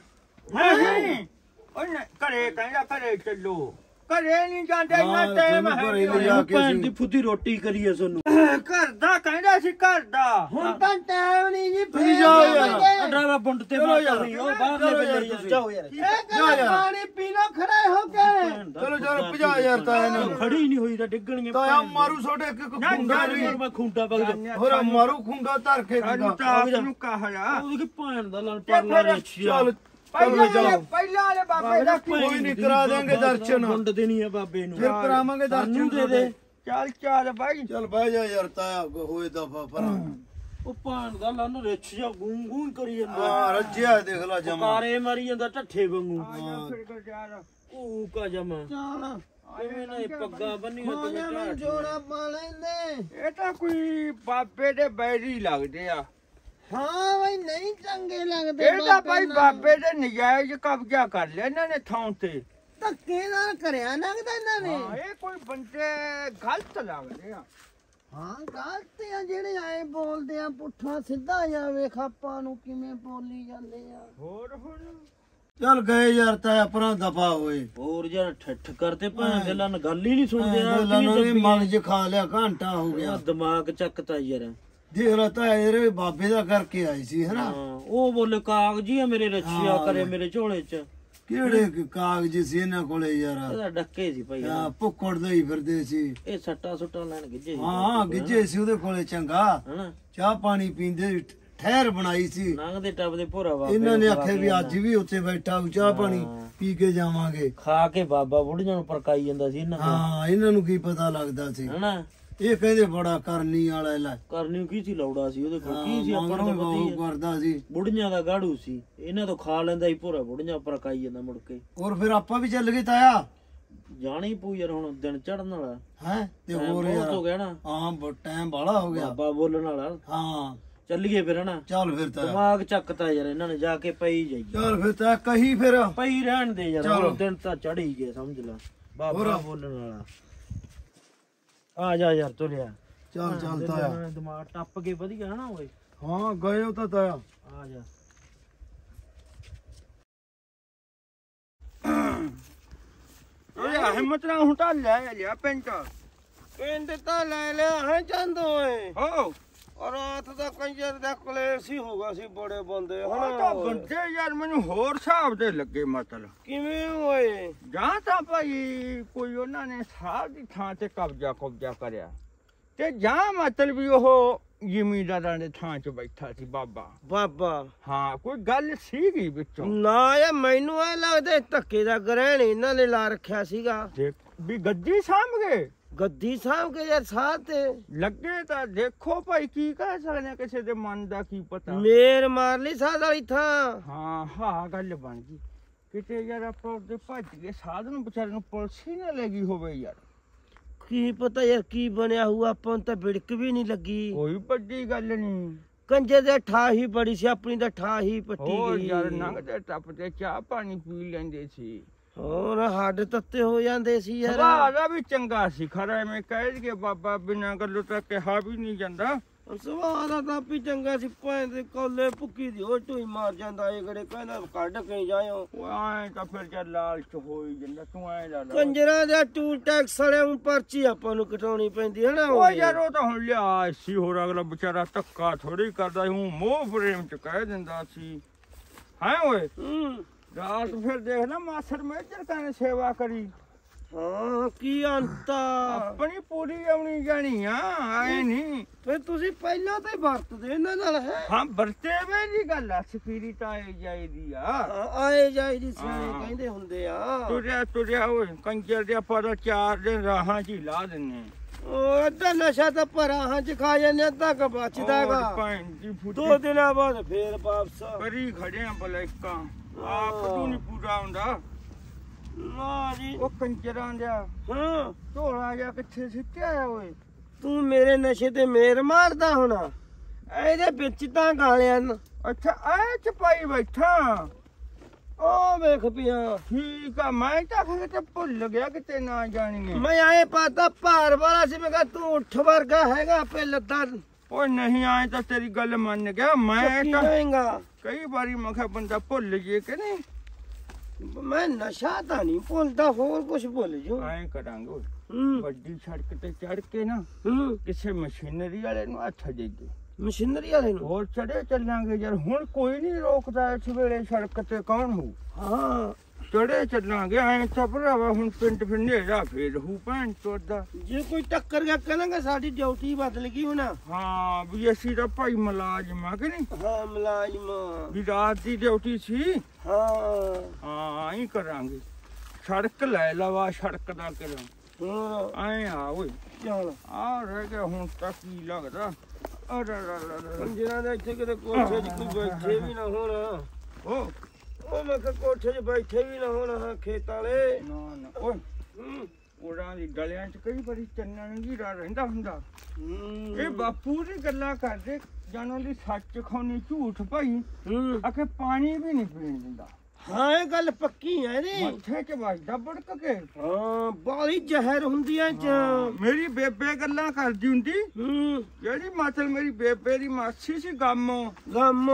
ਨਹੀਂ ਉਹਨੇ ਘਰੇ ਕਹਿੰਦਾ ਘਰੇ ਚੱਲੋ ਘਰੇ ਨਹੀਂ ਜਾਂਦੇ ਇੰਨਾ ਹਾਂ, ਟਾਈਮ ਤੁਹਾਨੂੰ ਘਰੇ ਹੈ ਲਿਜਾ ਕੇ ਭੈਣ ਅਸੀਂ- ਦੀ ਫੁੱਦੀ ਰੋਟੀ ਕਰੀਏ ਸਾਨੂੰ ਘਰ ਦਾ ਕਹਿੰਦਾ ਸੀ ਘਰ ਦਾ ਹੁਣ ਤਾਂ ਟਾਈਮ ਨਹੀਂ ਜੀ ਤੁਸੀਂ ਜਾਓ ਯਾਰ। ਡਰਾਵਾ ਬੁੰਡ ਤੇ ਚਲੋ ਮਾਰ ਯਾਰ, ਰਹੀ ਉਹ ਬਾਹਰ ਲੈ ਚਲੋ ਯਾਰ ਕੇ ਤੁਸੀਂ। ਜਾਓ ਯਾਰ ਇਹ ਕਹਿੰਦਾ ਪਾਣੀ ਪੀ ਲੋ ਖੜੇ ਹੋ ਕੇ ਚਲੋ ਚਲੋ ਭਜਾ ਯਾਰ ਤਾਇਆ ਨੂੰ ਖੜੀ ਨਹੀਂ ਹੋਈ ਤਾਂ ਡਿੱਗਣਗੇ ਤਾਇਆ ਮਾਰੂ ਛੋਟੇ ਇੱਕ ਨਾ, ਖੁੰਡਾ ਨਾ, ਵੀ ਮੈਂ ਖੁੰਡਾ ਬਗਦਾ ਹੋਰ ਮਾਰੂ ਖੁੰਡਾ ਧਰ ਕੇ ਸਾਨੂੰ ਖੁੰਡਾ ਤਾਂ ਆਪ ਨੂੰ ਕਹਾਇਆ ਉਹਦੀ ਭੈਣ ਦਾ ਲੜ ਪਰਲਾ ਰੱਛਿਆ ਚੱਲ ਪਹਿਲਾਂ ਚਲੋ ਵਾਲੇ ਜਾਓ ਪਹਿਲਾਂ ਵਾਲੇ ਬਾਬੇ ਦਾ ਕੀ ਕੋਈ ਨਹੀਂ ਕਰਾ ਦੇਾਂਗੇ ਦਰਸ਼ਨ ਬੁੰਡ ਦੇਣੀ ਆ ਬਾਬੇ ਨੂੰ ਫਿਰ ਕਰਾਵਾਂਗੇ ਸਾਨੂੰ ਦਰਸ਼ਨ ਦੇ ਦੇ ਚੱਲ ਚੱਲ ਬਾਈ ਚੱਲ ਬਹਿ ਜਾ ਯਾਰ ਤਾਇਆ ਹੋਏ ਦਫਾ ਪਰਾਂ ਉਹ ਭੈਣ ਦਾ ਲੰਨ ਰਿਛ ਜਾ ਗੂੰ ਗੂੰ ਕਰੀ ਜਾਂਦਾ ਹਾਂ ਰੱਜਿਆ ਦੇਖ ਲੈ ਜਮਾ ਕਾਰੇ ਮਾਰੀ ਜਾਂਦਾ ਢੱਠੇ ਵਾਂਗੂ ਫਿਰ ਗੁਰਦੁਆਰਾ ਉਹ ਕਾ ਜਮਾ ਚੱਲ ਕਿਵੇਂ ਨਾ ਇਹ ਪੱਗਾਂ ਬੰਨੀਆਂ ਹੋ ਤੇ ਜਾ ਮੈਨੂੰ ਢਾਠ ਜੋੜਾ ਪਾ ਲੈਂਦੇ ਇਹ ਤਾਂ ਕੋਈ ਬਾਬੇ ਦੇ ਬੈਰੀ ਲੱਗਦੇ ਆ ਹਾਂ ਬਈ ਨਹੀਂ ਚੰਗੇ ਲੱਗਦੇ ਇਹ ਤਾਂ ਭਾਈ ਨਾਲ। ਬਾਬੇ ਦੇ ਨਜਾਇਜ਼ ਕਬਜ਼ਾ ਕਰ ਲਿਆ ਇਹਨਾਂ ਨੇ ਥਾਂ ਤੇ ਧੱਕੇ ਨਾਲ ਕਰਿਆ ਲੱਗਦਾ ਇਹਨਾਂ ਨੇ ਹਾਂ ਇਹ ਕੋਈ ਬੰਦੇ ਗਲਤ ਲੱਗਦੇ ਆ ਹਾਂ ਗਲਤ ਆ ਜਿਹੜੇ ਆਏ ਬੋਲਦੇ ਆ ਪੁੱਠਾ ਸਿੱਧਾ ਜਾ ਵੇਖ ਆਪਾਂ ਨੂੰ ਕਿਵੇਂ ਬੋਲੀ ਜਾਂਦੇ ਆ ਹੋਰ ਹੋਰ ਚੱਲ ਗਏ ਯਾਰ ਤਾਇਆ ਪਰਾਂ ਦਫਾ ਹੋਏ ਹੋਰ ਯਾਰ ਠੱਠ ਕਰਦੇ ਭੈਣ ਦੇ ਲੰਨ ਗੱਲ ਹੀ ਨਹੀਂ ਸੁਣਦੇ ਆ ਗੱਲਾਂ ਨੂੰ ਵੀ ਮਗਜ ਖਾ ਲਿਆ ਘੰਟਾ ਹੋ ਗਿਆ ਦਿਮਾਗ ਚੱਕਤਾ ਯਾਰ ਦੇਖ ਲੈ ਤਾਇਆ ਇਹਦੇ ਬਾਬੇ ਦਾ ਕਰਕੇ ਆਈ ਸੀ ਹਨਾ ਹਾਂ ਉਹ ਬੋਲੇ ਕਾਗਜ਼ੀ ਆ ਮੇਰੇ ਰੱਛਿਆ ਕਰੇ ਮੇਰੇ ਝੋਲੇ ਚ ਕਿਹੜੇ ਕੁ ਕਾਗਜ਼ ਸੀ ਇਹਨਾਂ ਕੋਲੇ ਯਾਰ ਇਹਦਾ ਡੱਕੇ ਸੀ ਭਾਈ ਆ ਭੁੱਕੜ ਦੇ ਹੀ ਫਿਰਦੇ ਸੀ ਇਹ ਸੱਟਾ ਸੁੱਟਾ ਲੈਣ ਗਿੱਜੇ ਸੀ ਹਾਂ ਗਿੱਜੇ ਸੀ ਉਹਦੇ ਕੋਲੇ ਚੰਗਾ ਹਨਾ ਚਾਹ ਪਾਣੀ ਪੀਂਦੇ ਠਹਿਰ ਬਣਾਈ ਸੀ ਲੰਘਦੇ ਟੱਪਦੇ ਭੋਰਾ ਬਾਬੇ ਇਹਨਾਂ ਨੇ ਨੂੰ ਖਵਾ ਆਖਿਆ ਕੇ ਵੀ ਅੱਜ ਵੀ ਉੱਥੇ ਬੈਠਾ ਹੋਊ, ਚਾਹ ਪਾਣੀ ਪੀ ਕੇ ਜਾਵਾਂਗੇ ਖਾ ਕੇ ਬਾਬਾ ਬੁੜੀਆਂ ਨੂੰ ਪਰਕਾਈ ਜਾਂਦਾ ਸੀ ਇਹਨਾਂ ਨੂੰ ਹਾਂ ਇਹਨਾਂ ਨੂੰ ਕੀ ਪਤਾ ਲੱਗਦਾ ਸੀ ਹਨਾ ਇਹ ਕਹਿੰਦੇ ਬੜਾ ਕਰਨੀ ਵਾਲਾ ਲੈ ਕਰਨੀ ਕੀ ਸੀ ਲੌੜਾ ਸੀ ਉਹਦੇ ਕੋਲ ਹਾਂ, ਕੀ ਸੀ ਆਪਾਂ ਨੂੰ ਤਾਂ ਮਗਰੋਂ ਪਤਾ ਹੀ ਉਹ ਆ। ਕਰਦਾ ਸੀ ਬੁੜੀਆਂ ਦਾ ਗਾੜੂ ਸੀ ਇਹਨਾਂ ਤੋਂ ਖਾ ਲੈਂਦਾ ਸੀ ਭੋਰਾ ਬੁੜੀਆਂ ਪਰਕਾਈ ਜਾਂਦਾ ਮੁੜ ਕੇ ਔਰ ਫਿਰ ਆਪਾਂ ਵੀ ਚੱਲ ਗਏ ਤਾਇਆ ਜਾਣੀ ਪੂ ਯਾਰ ਹੁਣ ਦਿਨ ਚੜਨ ਵਾਲਾ ਹੈ ਤੇ ਹੋਰ ਬਹੁਤ ਯਾਰ ਹੋ ਗਿਆ ਨਾ ਹਾਂ ਟਾਈਮ ਬਾਲਾ ਹੋ ਗਿਆ ਬਾਬਾ ਬੋਲਣ ਵਾਲਾ ਹਾਂ ਚੱਲੀਏ ਫਿਰ ਹਨਾ ਚੱਲ ਫਿਰ ਤਾਇਆ ਦਿਮਾਗ ਚੱਕਤਾ ਯਾਰ ਇਹਨਾਂ ਨੇ ਜਾ ਕੇ ਪਈ ਜਾਈਏ ਚੱਲ ਫਿਰ ਤਾਇਆ ਕਹੀ ਫਿਰ ਪਈ ਰਹਿਣ ਦੇ ਯਾਰ ਚਲੋ। ਹੁਣ ਦਿਨ ਤਾਂ ਚੜ ਹੀ ਗਏ ਸਮਝ ਲੈ ਹੋਰ? ਬਾਬਾ ਬੋਲਣ ਵਾਲਾ ਆ ਜਾ ਯਾਰ ਤੁਰਿਆ ਚੱਲ ਚੱਲ ਤਾਇਆ ਦਿਮਾਗ- ਦਿਮਾਗ ਟੱਪ ਕੇ ਵਧੀਆ ਹਨਾ ਓਏ ਹਾਂ ਗਏ ਉਹ ਤਾਂ ਤਾਇਆ ਆ ਜਾ ਇਹ ਹਿੰਮਤ ਨਾਲ ਹੁਣ ਤਾਂ ਲੈ ਲਿਆ ਪਿੰਡ ਪਿੰਡ ਤਾਂ ਲੈ ਲਿਆ ਹੈ ਚੰਦ ਓਏ ਹੋ ਔਰ ਰਾਤ ਦਾ ਕੰਜਰ ਦਾ ਕਲੇਸ਼ ਹੀ ਹੋਗਾ ਸੀ ਬੜੇ ਬੰਦੇ ਉਹ ਤਾਂ ਬੰਦੇ ਯਾਰ ਮੈਨੂੰ ਹੋਰ ਹਿਸਾਬ ਦੇ ਲੱਗੇ ਮਤਲਬ ਕਿਵੇਂ ਓਏ ਜਾਂ ਤਾਂ ਭਾਈ ਕੋਈ ਉਹਨਾਂ ਨੇ ਸਾਹ ਦੀ ਥਾਂ ਤੇ ਕਬਜ਼ਾ ਕਬਜ਼ਾ ਕਰਿਆ ਤੇ ਜਾਂ ਮਤਲਬ ਵੀ ਉਹ ਜ਼ਿਮੀਂਦਾਰਾਂ ਦੇ ਥਾਂ 'ਚ ਬੈਠਾ ਸੀ ਬਾਬਾ ਬਾਬਾ ਹਾਂ ਕੋਈ ਗੱਲ ਸੀਗੀ ਵਿੱਚੋਂ ਨਾ ਇਹ ਮੈਨੂੰ ਐ ਲੱਗਦਾ ਧੱਕੇ ਦਾ ਗ੍ਰਹਿਣ ਇਹਨਾਂ ਨੇ ਲਾ ਰੱਖਿਆ ਸੀਗਾ ਦੇਖ ਵੀ ਗੱਦੀ ਸਾਂਭ ਗਏ ਗੱਦੀ ਸਾਂਭ ਕੇ ਯਾਰ ਸਾਹ ਤੇ ਲੱਗੇ ਤਾਂ ਦੇਖੋ ਭਾਈ ਕੀ ਕਹਿ ਸਕਦੇ ਆ, ਕਿਸੇ ਦੇ ਮਨ ਦਾ ਕੀ ਪਤਾ ਮੇਰ ਮਾਰ ਲਈ ਸਾਧ ਵਾਲੀ ਥਾਂ ਹਾਂ ਹਾਂ ਗੱਲ ਬਣ ਗਈ ਕਿਤੇ ਯਾਰ ਆਪਾਂ ਉਹਦੇ ਭੱਜ ਗਏ ਸਾਧ ਨੂੰ ਵਿਚਾਰੇ ਨੂੰ ਪੁਲਿਸ ਹੀ ਨਾ ਲੱਗੀ ਹੋਵੇ ਯਾਰ ਕੀ ਪਤਾ ਯਾਰ ਕੀ ਬਣਿਆ ਹੋਊ ਆਪਾਂ ਨੂੰ ਤਾਂ ਬਿੜਕ ਵੀ ਨਹੀਂ ਲੱਗੀ ਕੋਈ ਵੱਡੀ ਗੱਲ ਨਹੀਂ ਕੰਜੇ ਦੇ ਠਾ ਹੀ ਬੜੀ ਸੀ ਆਪਣੀ ਤਾਂ ਠਾ ਹੀ ਪੱਟੀ ਹੋਰ ਗਈ ਯਾਰ ਲੰਘਦੇ ਟੱਪਦੇ ਚਾਹ ਪਾਣੀ ਪੀ ਲੈਂਦੇ ਸੀ ਹੋਰ ਹੱਡ ਤੱਤੇ ਹੋ ਜਾਂਦੇ ਸੀ ਯਾਰ ਸੁਭਾਅ ਦਾ ਵੀ ਚੰਗਾ ਸੀ ਖਰਾ ਐਵੇਂ ਕਹਿ ਦਈਏ ਬਾਬਾ ਬਿਨਾਂ ਗੱਲੋਂ ਤਾਂ ਕਿਹਾ ਵੀ ਨਹੀਂ ਜਾਂਦਾ ਸੁਭਾਅ ਦਾ ਤਾਂ ਵੀ ਚੰਗਾ ਸੀ ਭਾਂ ਦੇ ਕੋਲੇ ਭੁੱਕੀ ਦੀ ਉਹ ਟੂਈ ਮਾਰ ਜਾਂਦਾ ਇਹ ਗੜੇ ਕਹਿੰਦਾ ਕੱਢ ਕੇ ਜਾਇਓ ਉਹ ਐਂ ਤਾਂ ਫਿਰ ਜਦ ਲਾਲਚ ਹੋ ਹੀ ਜਾਂਦਾ ਤੂੰ ਐਂ ਲਾ ਲਾ ਕੰਜਰਾਂ ਦੇ ਟੂਲ ਟੈਕਸ ਵਾਲੇ ਨੂੰ ਪਰਚੀ ਆਪਾਂ ਨੂੰ ਕਟਾਉਣੀ ਪੈਂਦੀ ਹੈ ਨਾ ਉਹ ਯਾਰ ਉਹ ਤਾਂ ਹੁਣ ਲਿਆ ਸੀ ਹੋਰ ਅਗਲਾ ਵਿਚਾਰਾ ਧੱਕਾ ਥੋੜੀ ਕਰਦਾ ਸੀ ਹੂੰ ਮੋਹ ਪ੍ਰੇਮ ਚ ਕਹਿ ਦਿੰਦਾ ਸੀ ਹੈ ਓਏ ਹੂੰ ਰਾਤ ਫਿਰ ਦੇਖ ਨਾ ਮਾਸਟਰ ਮੇਜਰ ਕਾਨੇ ਸੇਵਾ ਕਰੀ ਹਾਂ ਕੀ ਅੰਤਾ ਆਪਣੀ ਪੂਰੀ ਆਉਣੀ ਜਾਣੀ ਆ ਐ ਨਹੀਂ ਫਿਰ ਤੁਸੀਂ ਪਹਿਲਾਂ ਤਾਂ ਹੀ ਵਰਤਦੇ ਇਹਨਾਂ ਨਾਲ ਹੈ ਹਾਂ ਵਰਤੇ ਵੇ ਦੀ ਗੱਲ ਆ ਸਪੀਰੀ ਤਾਂ ਆਈ ਜਾਈਦੀ ਆ ਹਾਂ, ਆਏ ਜਾਈ ਦੀ ਸਿਆਣੇ ਹਾਂ। ਕਹਿੰਦੇ ਹੁੰਦੇ ਆ ਤੁਰਿਆ ਤੁਰਿਆ ਓਏ ਕੰਜਰ ਦੇ ਆਪਾਂ ਤਾਂ ਚਾਰ ਦਿਨ ਰਾਹਾਂ 'ਚ ਹੀ ਲਾ ਦਿੰਨੇ ਉਹ ਅੱਧਾ ਨਸ਼ਾ ਤਾਂ ਪਰਾਂ ਚ ਖਾ ਜਾਂਦੇ ਅੱਧਾ ਕ ਬਚਦਾਗਾ ਹੋਰ ਭੈਣ ਦੀ ਦੋ ਫੁੱਟੀ ਦਿਨਾਂ ਬਾਅਦ ਫੇਰ ਵਾਪਸ ਕਰੀ ਖੜਿਆ ਬਲੈਕਾਂ ਆਪ ਨੂੰ ਨਹੀਂ ਪੂਰਾ ਹੁੰਦਾ ਨਾ ਜੀ ਉਹ ਕੰਜਰਾਂ ਦਾ ਹਾਂ ਢੋਲਾ ਜਿਹਾ ਕਿੱਥੇ ਸਿੱਟਿਆ ਓਏ ਤੂੰ ਮੇਰੇ ਨਸ਼ੇ ਤੇ ਮੇਰ ਮਾਰਦਾ ਹੋਣਾ ਇਹਦੇ ਵਿੱਚ ਤਾਂ ਗਾਲਿਆਂ ਨੂੰ ਅੱਛਾ ਐ ਚ ਪਾਈ ਬੈਠਾ ਉਹ ਵੇਖ ਪਿਆ ਠੀਕ ਆ ਮੈਂ ਤਾਂ ਕਿਤੇ ਭੁੱਲ ਗਿਆ ਕਿਤੇ ਨਾ ਜਾਣੀਏ ਮੈਂ ਆਏ ਪਤਾ ਭਾਰ ਵਾਲਾ ਸੀ ਮੈਂ ਕਿਹਾ ਤੂੰ ਉੱਠ ਵਰਗਾ ਹੈਗਾ ਆਪੇ ਲੱਤਾਂ ਓਏ ਨਹੀਂ ਆਏ ਤਾਂ ਤੇਰੀ ਗੱਲ ਮੰਨ ਗਿਆ ਮੈਂ ਚੱਕੀ ਤਾਂ ਜਾਏਗਾ ਕਈ ਵਾਰੀ ਮੈਂ ਕਿਹਾ ਬੰਦਾ ਭੁੱਲ ਜੇ ਕਿ ਨਹੀਂ ਮੈਂ ਨਸ਼ਾ ਤਾਂ ਨਹੀਂ ਭੁੱਲਦਾ ਹੋਰ ਕੁਝ ਭੁੱਲ ਜੋ ਐਂ ਕਰਾਂਗੇ ਓਏ, ਹੂੰ ਵੱਡੀ ਸੜਕ ਤੇ ਚੜ ਕੇ ਨਾ ਹੂੰ ਕਿਸੇ ਮਸ਼ੀਨਰੀ ਵਾਲੇ ਨੂੰ ਹੱਥ ਦੇ ਦੇ ਮਸ਼ੀਨਰੀ ਵਾਲੇ ਨੂੰ ਹੋਰ ਚੜੇ ਚੱਲਾਂਗੇ ਯਾਰ ਹੁਣ ਕੋਈ ਨਹੀਂ ਰੋਕਦਾ ਇਸ ਵੇਲੇ ਸੜਕ ਤੇ ਕੌਣ ਹੋਊ ਹਾਂ ਚੜੇ ਚੱਲਾਂਗੇ ਐਂ ਤਾਂ ਭਰਾਵਾ ਹੁਣ ਪਿੰਡ ਫਿਰ ਨੇੜਾ ਫੇਰ ਹੂ ਭੈਣ ਚੋਦਾ ਜੇ ਕੋਈ ਟੱਕਰ ਗਿਆ ਕਹਿੰਦਾ ਸਾਡੀ ਡਿਊਟੀ ਬਦਲ ਗਈ ਹੁਣ ਹਾਂ ਵੀ ਅਸੀਂ ਤਾਂ ਭਾਈ ਮੁਲਾਜ਼ਮ ਆ ਕਿ ਨਹੀਂ ਹਾਂ ਮੁਲਾਜ਼ਮ ਵੀ ਰਾਤ ਦੀ ਡਿਊਟੀ ਸੀ ਹਾਂ ਹਾਂ ਐਂ ਕਰਾਂਗੇ ਸੜਕ ਲੈ ਲਵਾ ਸੜਕ ਦਾ ਕਰਾਂ ਹੋਰ ਐਂ ਆ ਓਏ ਚੱਲ ਆ ਰਹਿ ਗਿਆ ਹੁਣ ਤਾਂ ਕੀ ਲੱਗਦਾ ਅਰੇ ਜਿਹਨਾਂ ਦੇ ਇੱਥੇ ਕਿਤੇ ਕੋਠੇ 'ਚ ਕੋਈ ਬੈਠੇ ਵੀ ਨਾ ਹੋਣ ਓ ਉਹ ਮੈਂ ਕਿਹਾ ਕੋਠੇ 'ਚ ਬੈਠੇ ਵੀ ਨਾ ਹੋਣ ਹਾਂ ਖੇਤ ਵਾਲੇ ਨਾ ਨਾ ਓਏ ਹੂੰ ਉਹਨਾਂ ਦੀ ਗਲਿਆਂ 'ਚ ਕਈ ਵਾਰੀ ਚੰਨਣ ਘੀਰਾ ਰਹਿੰਦਾ ਹੁੰਦਾ ਹੂੰ ਇਹ ਬਾਪੂ ਦੀ ਗੱਲਾਂ ਕਰਦੇ ਜਾਨੋਂ ਦੀ ਸੱਚ ਖਾਣੀ ਝੂਠ ਭਾਈ ਹੂੰ ਆਖੇ ਪਾਣੀ ਵੀ ਨਹੀਂ ਪੀਣ ਦਿੰਦਾ ਹਾਂ ਇਹ ਗੱਲ ਪੱਕੀ ਹੈ ਨੀ ਮੱਥੇ 'ਚ ਵੱਜਦਾ ਬੜਕ ਕੇ ਹਾਂ ਬਾਲੀ ਜ਼ਹਿਰ ਹੁੰਦੀ ਐ ਚ ਮੇਰੀ ਬੇਬੇ ਗੱਲਾਂ ਕਰਦੀ ਹੁੰਦੀ ਹੂੰ ਜਿਹੜੀ ਮਤਲਬ ਮੇਰੀ ਬੇਬੇ ਦੀ ਮਾਸੀ ਸੀ ਗਾਮੋ ਗਮ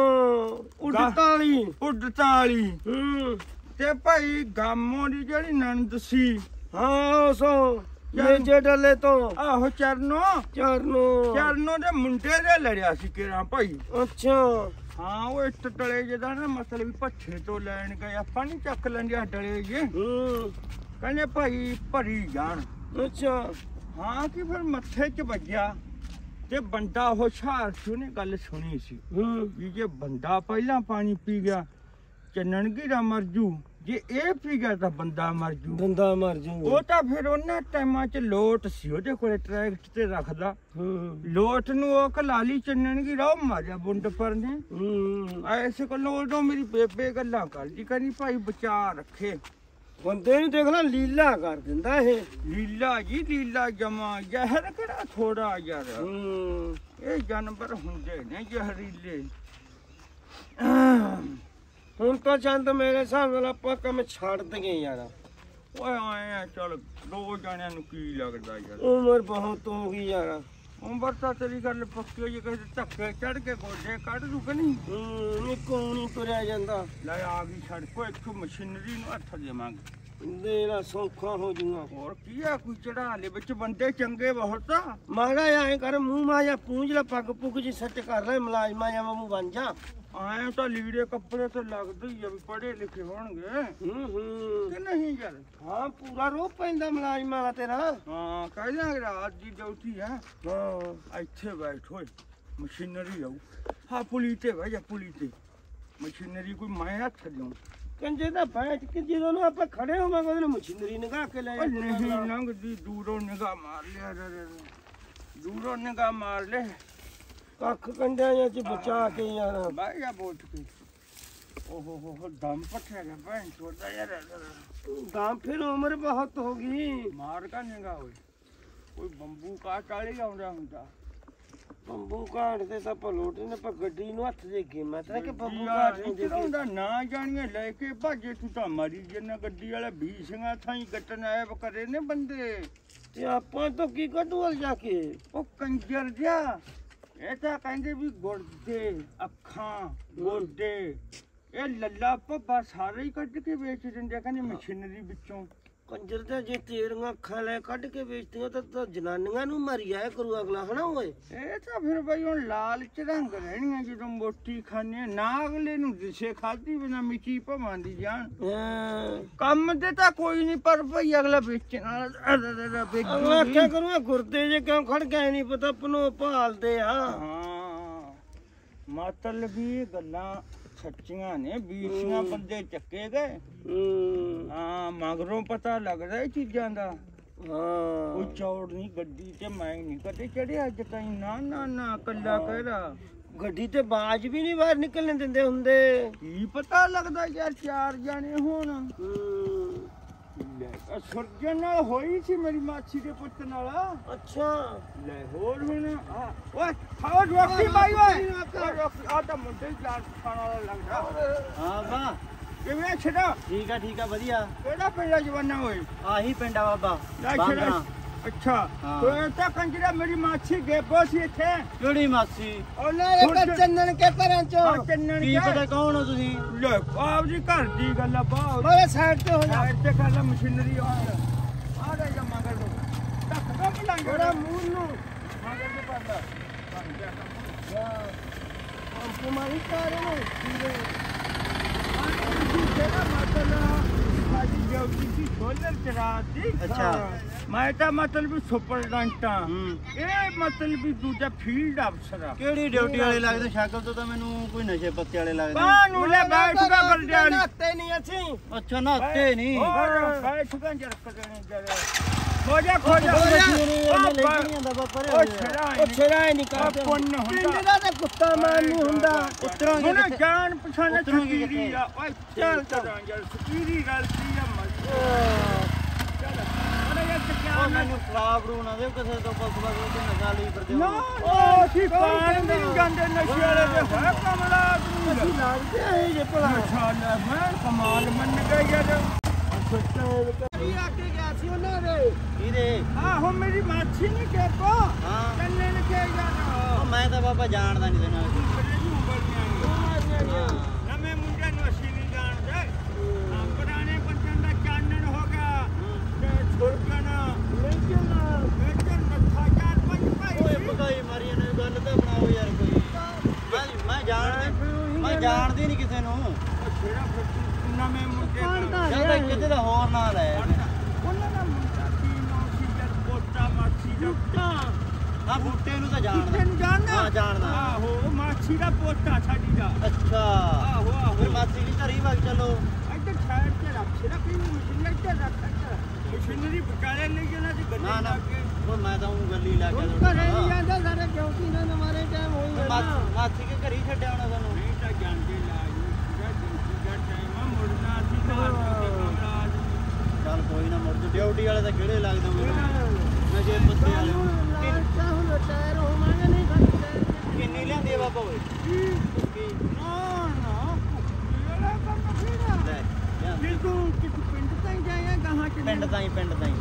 ਉਡਤਾਲੀ ਉੱਡਤਾਂ ਵਾਲੀ ਹੂੰ ਤੇ ਭਾਈ ਗਾਮੋ ਦੀ ਜਿਹੜੀ ਨਣਦ ਸੀ ਹਾਂ ਸੋ ਮੇਜੇ ਡੱਲੇ ਤੋਂ ਆਹੋ ਚਰਨੋ ਚਰਨੋ ਚਰਨੋ ਦੇ ਮੁੰਡੇ ਦੇ ਲੜਿਆ ਸੀ ਕਿਰਾਂ ਭਾਈ ਅੱਛਾ ਹਾਂ ਉਹ ਇੱਟ ਟਲੇ ਜਿਹਦਾ ਨਾ ਮਤਲਬ ਵੀ ਭੱਠੇ ਤੋਂ ਲੈਣ ਗਏ ਆਪਾਂ ਨਹੀਂ ਚੱਕ ਲੈਂਦੇ ਆ ਡਲੇ ਜੇ ਹੂੰ ਕਹਿੰਦੇ ਭਾਈ ਭਰੀ ਜਾਣ ਅੱਛਾ ਹਾਂ ਕਿ ਫਿਰ ਮੱਥੇ 'ਚ ਵੱਜਿਆ ਤੇ ਬੰਦਾ ਹੁਸ਼ਿਆਰ ਸੀ ਉਹਨੇ ਗੱਲ ਸੁਣੀ ਸੀ ਹੂੰ ਵੀ ਜੇ ਬੰਦਾ ਪਹਿਲਾਂ ਪਾਣੀ ਪੀ ਗਿਆ ਚੰਨਣਗੀ ਦਾ ਮਰ ਜੂ ਜੇ ਇਹ ਪੀ ਗਿਆ ਤਾਂ ਬੰਦਾ ਮਰ ਜੂ ਬੰਦਾ ਮਰ ਜਾਊਗਾ ਉਹ ਤਾਂ ਫਿਰ ਉਹਨਾਂ ਟਾਈਮਾਂ 'ਚ ਲੋਟ ਸੀ ਉਹਦੇ ਕੋਲੇ ਟਰੈਕਟ ਤੇ ਰੱਖਦਾ ਹੂੰ ਲੋਟ ਨੂੰ ਉਹ ਕਲਾਲੀ ਚੰਨਣਗੀ ਰੋ ਮਾਰਿਆ ਬੁੰਡ ਪਰ ਨੇ ਹੂੰ ਐਸੇ ਕੋਲੋਂ ਉਦੋਂ ਮੇਰੀ ਬੇਬੇ ਗੱਲਾਂ ਕਰਦੀ ਕਹਿੰਦੀ ਭਾਈ ਬਚਾ ਰੱਖੇ ਬੰਦੇ ਨੂੰ ਦੇਖ ਲੈ ਲੀਲਾ ਕਰ ਦਿੰਦਾ ਇਹ ਲੀਲਾ ਜੀ ਲੀਲਾ ਜਮਾ ਜ਼ਹਿਰ ਕਿਹੜਾ ਥੋੜਾ ਯਾਰ ਹੂੰ ਇਹ ਜਾਨਵਰ ਹੁੰਦੇ ਨੇ ਜ਼ਹਿਰੀਲੇ ਹੁਣ ਤਾਂ ਚੰਦ ਮੇਰੇ ਹਿਸਾਬ ਨਾਲ ਆਪਾਂ ਕੰਮ ਛੱਡ ਦਈਏ ਯਾਰ ਓਏ ਆਏ ਆ ਚੱਲ ਦੋ ਜਣਿਆਂ ਨੂੰ ਕੀ ਲੱਗਦਾ ਯਾਰ ਉਮਰ ਬਹੁਤ ਹੋ ਗਈ ਯਾਰ ਉਮਰ ਤਾਂ ਤੇਰੀ ਗੱਲ ਪੱਕੀ ਹੋਈ ਕਿਸੇ ਧੱਕੇ ਚੜ ਕੇ ਗੋਡੇ ਕੱਢ ਦੂ ਕਿ ਨਹੀਂ ਹੂੰ ਨਿੱਕੋ ਨਹੀਂ ਤੁਰਿਆ ਜਾਂਦਾ ਲੈ ਆ ਗਈ ਸੜਕੋ ਇੱਥੋਂ ਮਸ਼ੀਨਰੀ ਨੂੰ ਹੱਥ ਦੇਵਾਂਗੇ ਦੇਣਾ ਸੌਖਾ ਹੋ ਜੂਗਾ ਹੋਰ ਕੀ ਆ ਕੋਈ ਚੜਾ ਲੈ ਵਿੱਚ ਬੰਦੇ ਚੰਗੇ ਬਹੁਤ ਆ ਮਾੜਾ ਐ ਕਰ ਮੂੰਹ ਮਾਇਆ ਪੂੰਝ ਲੈ ਪੱਗ ਪੁੱਗ ਜੀ ਸੱਟ ਕਰ ਲੈ ਮਲਾਜਮਾ ਜਾਂ ਮੂੰਹ ਬਣ ਜਾ ਆਏ ਤਾਂ ਲੀੜੇ ਕੱਪੜੇ ਤੇ ਲੱਗਦੇ ਹੀ ਆ ਵੀ ਪੜ੍ਹੇ ਲਿਖੇ ਹੋਣਗੇ ਹੂੰ ਹੂੰ ਕਿ ਨਹੀਂ ਯਾਰ ਹਾਂ ਪੂਰਾ ਰੋਹ ਪੈਂਦਾ ਮਲਾਜਮਾ ਦਾ ਤੇਰਾ ਹਾਂ ਕਹਿੰਦਾ ਰਾਤ ਦੀ ਡਿਊਟੀ ਆ ਹਾਂ ਇੱਥੇ ਬੈਠ ਓਏ ਮਸ਼ੀਨਰੀ ਆਉ ਹਾਂ ਪੁਲੀ ਤੇ ਬਹਿ ਜਾ ਪੁਲੀ ਤੇ ਮਸ਼ੀਨਰੀ ਕੋਈ ਮੈਂ ਹੱਥ ਦਿਉ ਕੰਜੇ ਦਾ ਬੈਠ ਕੇ ਜਦੋਂ ਨੂੰ ਆਪਾਂ ਖੜੇ ਹੋਵਾਂਗੇ ਉਹਨੂੰ ਮਸ਼ੀਨਰੀ ਨਿਗਾਹ ਕੇ ਲੈ ਓ ਨਹੀਂ ਲੰਘਦੀ ਦੂਰੋਂ ਨਿਗਾਹ ਮਾਰ ਲਿਆ ਰੇ ਰੇ ਰੇ। ਦੂਰੋਂ ਨਿਗਾਹ ਮਾਰ ਲੈ ਕੱਖ ਕੰਡਿਆਂ ਚ ਬਚਾ ਕੇ ਯਾਰ ਬਹਿ ਜਾ ਬੋਟ ਕੇ ਓਹੋ ਹੋ ਹੋ ਦਮ ਪੱਠਿਆ ਗਿਆ ਭੈਣ ਚੋਦਾ ਯਾਰ ਗਾਂ ਫਿਰ ਉਮਰ ਬਹੁਤ ਹੋ ਗਈ ਮਾਰ ਕਾ ਨਿਗਾਹ ਹੋਏ ਕੋਈ ਬੰਬੂ ਕਾਟ ਵਾਲੀ ਆਉਂਦਾ ਹੁੰਦਾ ਬੰਬੂ ਕਾਟ ਤੇ ਤਾਂ ਪਲੋਟ ਨੇ ਪਰ ਗੱਡੀ ਨੂੰ ਹੱਥ ਦੇ ਕੇ ਮੈਂ ਤਾਂ ਕਿ ਬੰਬੂ ਕਾਟ ਨਹੀਂ ਦੇ ਉਹਦਾ ਨਾ ਜਾਣੀਏ ਲੈ ਕੇ ਭਾਜੇ ਤੂੰ ਤਾਂ ਮਾਰੀ ਜਨ ਗੱਡੀ ਵਾਲੇ ਬੀਸਿੰਗਾ ਥਾਈ ਕੱਟਣ ਐਬ ਕਰੇ ਨੇ ਬੰਦੇ ਤੇ ਆਪਾਂ ਤੋਂ ਕੀ ਕੱਢੂਲ ਜਾ ਕੇ ਉਹ ਕੰਜਰ ਜਾ ਇਹ ਤਾਂ ਕਹਿੰਦੇ ਵੀ ਗੁਰਦੇ ਅੱਖਾਂ ਗੋਡੇ ਇਹ ਲੱਲਾ ਪੱਬਾ ਸਾਰੇ ਹੀ ਕੱਢ ਕੇ ਵੇਚ ਦਿੰਦੇ ਕਹਿੰਦੇ ਮਸ਼ੀਨਰੀ ਵਿੱਚੋਂ ਕੰਜਰ ਤੇ ਜੇ ਤੇਰੀਆਂ ਅੱਖਾਂ ਲੈ ਕੱਢ ਕੇ ਵੇਚਦੀਆਂ ਤਾਂ ਤਾਂ ਜਨਾਨੀਆਂ ਨੂੰ ਮਰੀ ਆਇਆ ਕਰੂ ਅਗਲਾ ਹਨਾ ਓਏ ਇਹ ਤਾਂ ਫਿਰ ਬਈ ਹੁਣ ਲਾਲਚ ਰੰਗ ਰਹਿਣੀਆਂ ਜਦੋਂ ਮੋਟੀ ਖਾਣੇ ਨਾ ਅਗਲੇ ਨੂੰ ਦਿਸੇ ਖਾਦੀ ਬਿਨਾ ਮਿੱਟੀ ਭਵਾਂਦੀ ਜਾਣ ਹਾਂ ਕੰਮ ਤੇ ਤਾਂ ਕੋਈ ਨਹੀਂ ਪਰ ਭਈ ਅਗਲਾ ਵੇਚਣ ਵਾਲਾ ਅਗਲਾ ਕੀ ਕਰੂਗਾ ਗੁਰਦੇ ਜੇ ਕਿਉਂ ਖੜ ਗਏ ਨਹੀਂ ਪਤਾ ਪਨੋ ਭਾਲਦੇ ਆ ਹਾਂ ਮਤਲਬ ਵੀ ਗੱਲਾਂ ਸੱਚੀਆਂ ਨੇ ਬੀਸੀਆਂ ਬੰਦੇ ਚੱਕੇ ਗਏ ਹੂੰ ਹਾਂ ਮਗਰੋਂ ਪਤਾ ਲੱਗਦਾ ਇਹ ਚੀਜ਼ਾਂ ਦਾ ਹਾਂ ਕੋਈ ਚੌੜ ਨਹੀਂ ਗੱਡੀ ਤੇ ਮੈਂ ਨਹੀਂ ਕਦੇ ਚੜਿਆ ਅੱਜ ਤਾਈਂ ਨਾ ਨਾ ਨਾ ਕੱਲਾ ਕਹਿਰਾ ਗੱਡੀ ਤੇ ਬਾਜ ਵੀ ਨਹੀਂ ਬਾਹਰ ਨਿਕਲਣ ਦਿੰਦੇ ਹੁੰਦੇ ਕੀ ਪਤਾ ਲੱਗਦਾ ਯਾਰ ਚਾਰ ਜਾਣੇ ਹੋਣ ਹੂੰ ਲੈ ਸੁਰਜਨ ਨਾਲ ਹੋਈ ਸੀ ਮੇਰੀ ਮਾਛੀ ਦੇ ਪੁੱਤ ਨਾਲ ਅੱਛਾ ਲੈ ਹੋਰ ਹੁਣ ਆ ਓਏ ਖਾਓ ਰੋਕੀ ਬਾਈ ਓਏ ਆ ਤਾਂ ਮੁੰਡੇ ਚਾਰ ਖਾਣ ਵਾਲਾ ਲੱਗਦਾ ਹਾਂ ਬਾ ਕਿਵੇਂ ਛੜਾ ਠੀਕ ਆ ਠੀਕ ਆ ਵਧੀਆ। ਕਿਹੜਾ ਪਿੰਡ ਜਵਾਨਾ ਹੋਏ? ਆਹੀ ਪਿੰਡ ਆ ਬਾਬਾ ਲੈ ਬਾਂਦਰਾ। ਛੜਾ ਅੱਛਾ ਹਾਂ। ਤੇ ਤਾਂ ਕੰਜਰਾ ਮੇਰੀ ਮਾਛੀ ਗੇਬੋ ਸੀ ਇੱਥੇ ਕਿਹੜੀ ਮਾਸੀ? ਉਹਨਾਂ ਦੇ ਚੰਨਣ ਕੇ ਘਰਾਂ ਆ ਚੋਂ ਚੰਨਣ ਕੀ ਪਤਾ ਕੌਣ ਹੋ ਤੁਸੀਂ? ਲੈ ਆਪ ਜੀ ਘਰ ਦੀ ਗੱਲ ਆ ਬਾਹਰ ਮੇਰੇ ਸਾਈਡ ਤੇ ਹੋ ਜਾ ਸਾਈਡ ਤੇ ਕਰ ਲਾ ਮਸ਼ੀਨਰੀ ਆ ਆ ਜਾ ਜਾ ਮਗਰ ਨੂੰ ਟੱਕ ਦਾ ਕੀ ਲੰਘ ਉਹਦਾ ਮੂੰਹ ਨੂੰ ਮਗਰ ਦੇ ਪਰਦਾ ਅੰਪੂ ਮਾਰੀ ਕਾਰੇ ਨੂੰ ਜਿਹੜਾ ਮਤਲਬ ਸਾਡੀ ਡਿਊਟੀ ਸੀ ਸੋਲਰ ਚਰਾ ਦੀ ਅੱਛਾ। ਮੈਂ ਤਾਂ ਮਤਲਬ ਸੁਪਰਡੈਂਟ ਆ ਹੂੰ। ਇਹ ਮਤਲਬ ਵੀ ਦੂਜਾ ਫੀਲਡ ਅਫਸਰ ਆ ਕਿਹੜੀ ਡਿਊਟੀ ਵਾਲੇ ਲੱਗਦੇ? ਸ਼ਕਲ ਤੋਂ ਤਾਂ ਮੈਨੂੰ ਕੋਈ ਨਸ਼ੇ ਪੱਤੇ ਵਾਲੇ ਲੱਗਦੇ। ਕਾਹਨੂੰ ਲੈ ਬੈਠੂਗਾ ਗਰਦਿਆਲੀ ਨਾਤੇ ਨਹੀਂ ਅਸੀਂ ਅੱਛਾ ਨਹਾਤੇ ਨਹੀਂ। ਹੋਰ ਬੈਠੂਗਾ ਜਰਕ ਦੇਣੇ ਜਰੇ ਖੋਜਾ ਖੋਜਾ ਉਹ ਛੜਾ ਉਹ ਛੇੜਾ ਹੀ ਨਹੀਂ ਆ ਕਰਦੇ ਪੁੰਨ ਹੁੰਦਾ ਪਿੰਡ ਦਾ ਤਾਂ ਕੁੱਤਾ ਮਾਰ ਨਹੀਂ ਹੁੰਦਾ ਉਤਰਾਂਗੇ ਹੁਣ ਕਿੱਥੇ? ਜਾਣ ਪਛਾਣ ਉਤਰਾਂਗੇ ਸਕੀਰੀ ਆ ਓਏ ਚੱਲ ਤਰਾਂ ਯਾਰ ਸਕੀਰੀ ਗਲਤੀ ਆ ਮਰੀ ਚੱਲ ਅਰੇ ਯਾਰ ਕਿਆ ਉਹ ਮੈਨੂੰ ਖਰਾਬ ਰੂ ਨਾ ਦਿਓ ਕਿਸੇ ਤੋਂ ਬਸ ਬਸ ਉਹ ਨਸ਼ਾ ਲਈ ਫਿਰਦੇ ਨਾ ਹੋ। ਉਹ ਠੀਕ ਪਾਣ ਨਹੀਂ ਜਾਂਦੇ ਨਸ਼ੇ ਵਾਲੇ ਦੇ ਹੈ ਕਮਲਾ ਆਦਮੀ ਲੱਗਦੇ ਆ ਜੇ ਭਲਾ ਨਸ਼ਾ ਲੈ ਮੈਂ ਕਮਾਲ ਮੰਨ ਗਏ ਯਾਰ ਕੀ ਆ ਕੇ ਗਿਆ ਸੀ ਉਹਨਾਂ ਦੇ ਇਹਦੇ ਆਹੋ ਮੇਰੀ ਮਾਛੀ ਨਹੀਂ ਕੇਕੋ ਹਾਂ। ਕੰਨੇ ਨੇ ਕੇ ਜਾਣਾ ਉਹ ਮੈਂ ਤਾਂ ਬਾਬਾ ਜਾਣਦਾ ਨਹੀਂ ਤੈਨੂੰ। ਨਵੇਂ ਮੁੰਡੇ ਨੂੰ ਅਸੀਂ ਨਹੀਂ ਜਾਣਦੇ ਆਹ ਪੁਰਾਣੇ ਬੰਦਿਆਂ ਦਾ ਚਾਨਣ ਹੋ ਗਿਆ ਤੇ ਛੁਰਕਣ ਲੇਕਿਨ ਵੇਚਣ ਮੱਥਾ ਚਾਰ ਪੰਜ ਭਾਈ ਓਏ ਪਕਾਈ ਮਾਰੀ ਇਹਨੇ ਗੱਲ ਤਾਂ ਬਣਾਓ ਯਾਰ ਕੋਈ। ਮੈਂ ਮੈਂ ਜਾਣਦੀ ਮੈਂ ਜਾਣਦੀ ਨਹੀਂ ਕਿਸੇ ਨੂੰ। ਛੇੜਾ ਫਿਰ ਨਵੇਂ ਮੁੰਡੇ ਕੌਣ ਜਾਂ ਤਾਂ ਕਿਤੇ ਦਾ ਹੋਰ ਨਾਂ ਲੈ। ਉਹਨਾਂ ਦਾ ਮੁੰਡਾ ਕੀ ਨਾਮ ਸੀ ਜਦ ਪੋਤਾ ਮਾਛੀ ਦਾ ਹਾਂ ਬੂਟੇ ਨੂੰ ਤਾਂ ਜਾਣਦਾ। ਕਿੱਥੇ ਨੂੰ ਜਾਣਦਾ ਹਾਂ ਜਾਣਦਾ। ਆਹੋ ਮਾਛੀ ਦਾ ਪੋਤਾ ਸਾਡੀ ਦਾ ਅੱਛਾ ਆਹੋ ਆਹੋ ਫਿਰ ਮਾਸੀ ਦੀ ਧਰੀ ਵਗ ਚਲੋ। ਇੱਧਰ ਸਾਈਡ ਤੇ ਰੱਖ ਛੇੜਾ ਕੋਈ ਮਸ਼ੀਨਰੀ ਤੇ ਰੱਖ ਮਸ਼ੀਨਰੀ ਵਿਚਾਲੇ ਲਈ ਉਹਨਾਂ ਦੀ ਗੱਡੀ ਨਾ ਨਾ ਲਾ ਕੇ ਉਹ ਮੈਂ ਤਾਂ ਉਹ ਗੱਲੀ ਲਾ ਕੇ ਘਰੇ ਨਹੀਂ ਜਾਂਦਾ ਸਾਡੇ ਕਿਉਂਕਿ ਨਾ ਹਮਾਰੇ ਟਾਈਮ ਹੋਈ ਹੈ ਨਾ ਮਾਸੀ ਕੇ ਘਰੀ ਛੱਡਿਆ ਹੋਣਾ ਤੁਹਾਨੂੰ। ਨਹੀਂ ਤਾਂ ਜਾਂਦੇ ਲਾਜ ਜਿਹੜਾ ਡਿਊਟੀ ਦਾ ਟਾਈਮ ਆ ਮੁੜਨਾ ਸੀ ਤਾਂ ਕਮਰਾ ਚੱਲ ਕੋਈ ਨਾ ਮੁੜ ਡਿਊਟੀ ਵਾਲੇ ਤਾਂ ਕਿਹੜੇ ਲੱਗਦੇ ਮੈਨੂੰ ਨਸ਼ੇ ਪੱਤੇ ਵਾਲੇ। ਲਾਲਚਾ ਹੁਣ ਰਿਟਾਇਰ ਹੋਵਾਂਗੇ ਨਹੀਂ ਸਾਡੇ ਟਾਈਮ ਕਿੰਨੀ ਲਿਆਂਦੀ ਆ ਬਾਬਾ ਓਏ? ਕੀ? ਨਾ ਨਾ ਇਹ ਕੰਮ ਕਿਹੜਾ ਲੈ ਲਿਆਂਦੀ। ਫਿਰ ਤੂੰ ਕਿਸ ਪਿੰਡ ਤਾਈਂ ਜਾਇਆ ਗਾਹਾਂ ਚ ਪਿੰਡ ਤਾਈਂ ਪਿੰਡ ਤਾਈਂ।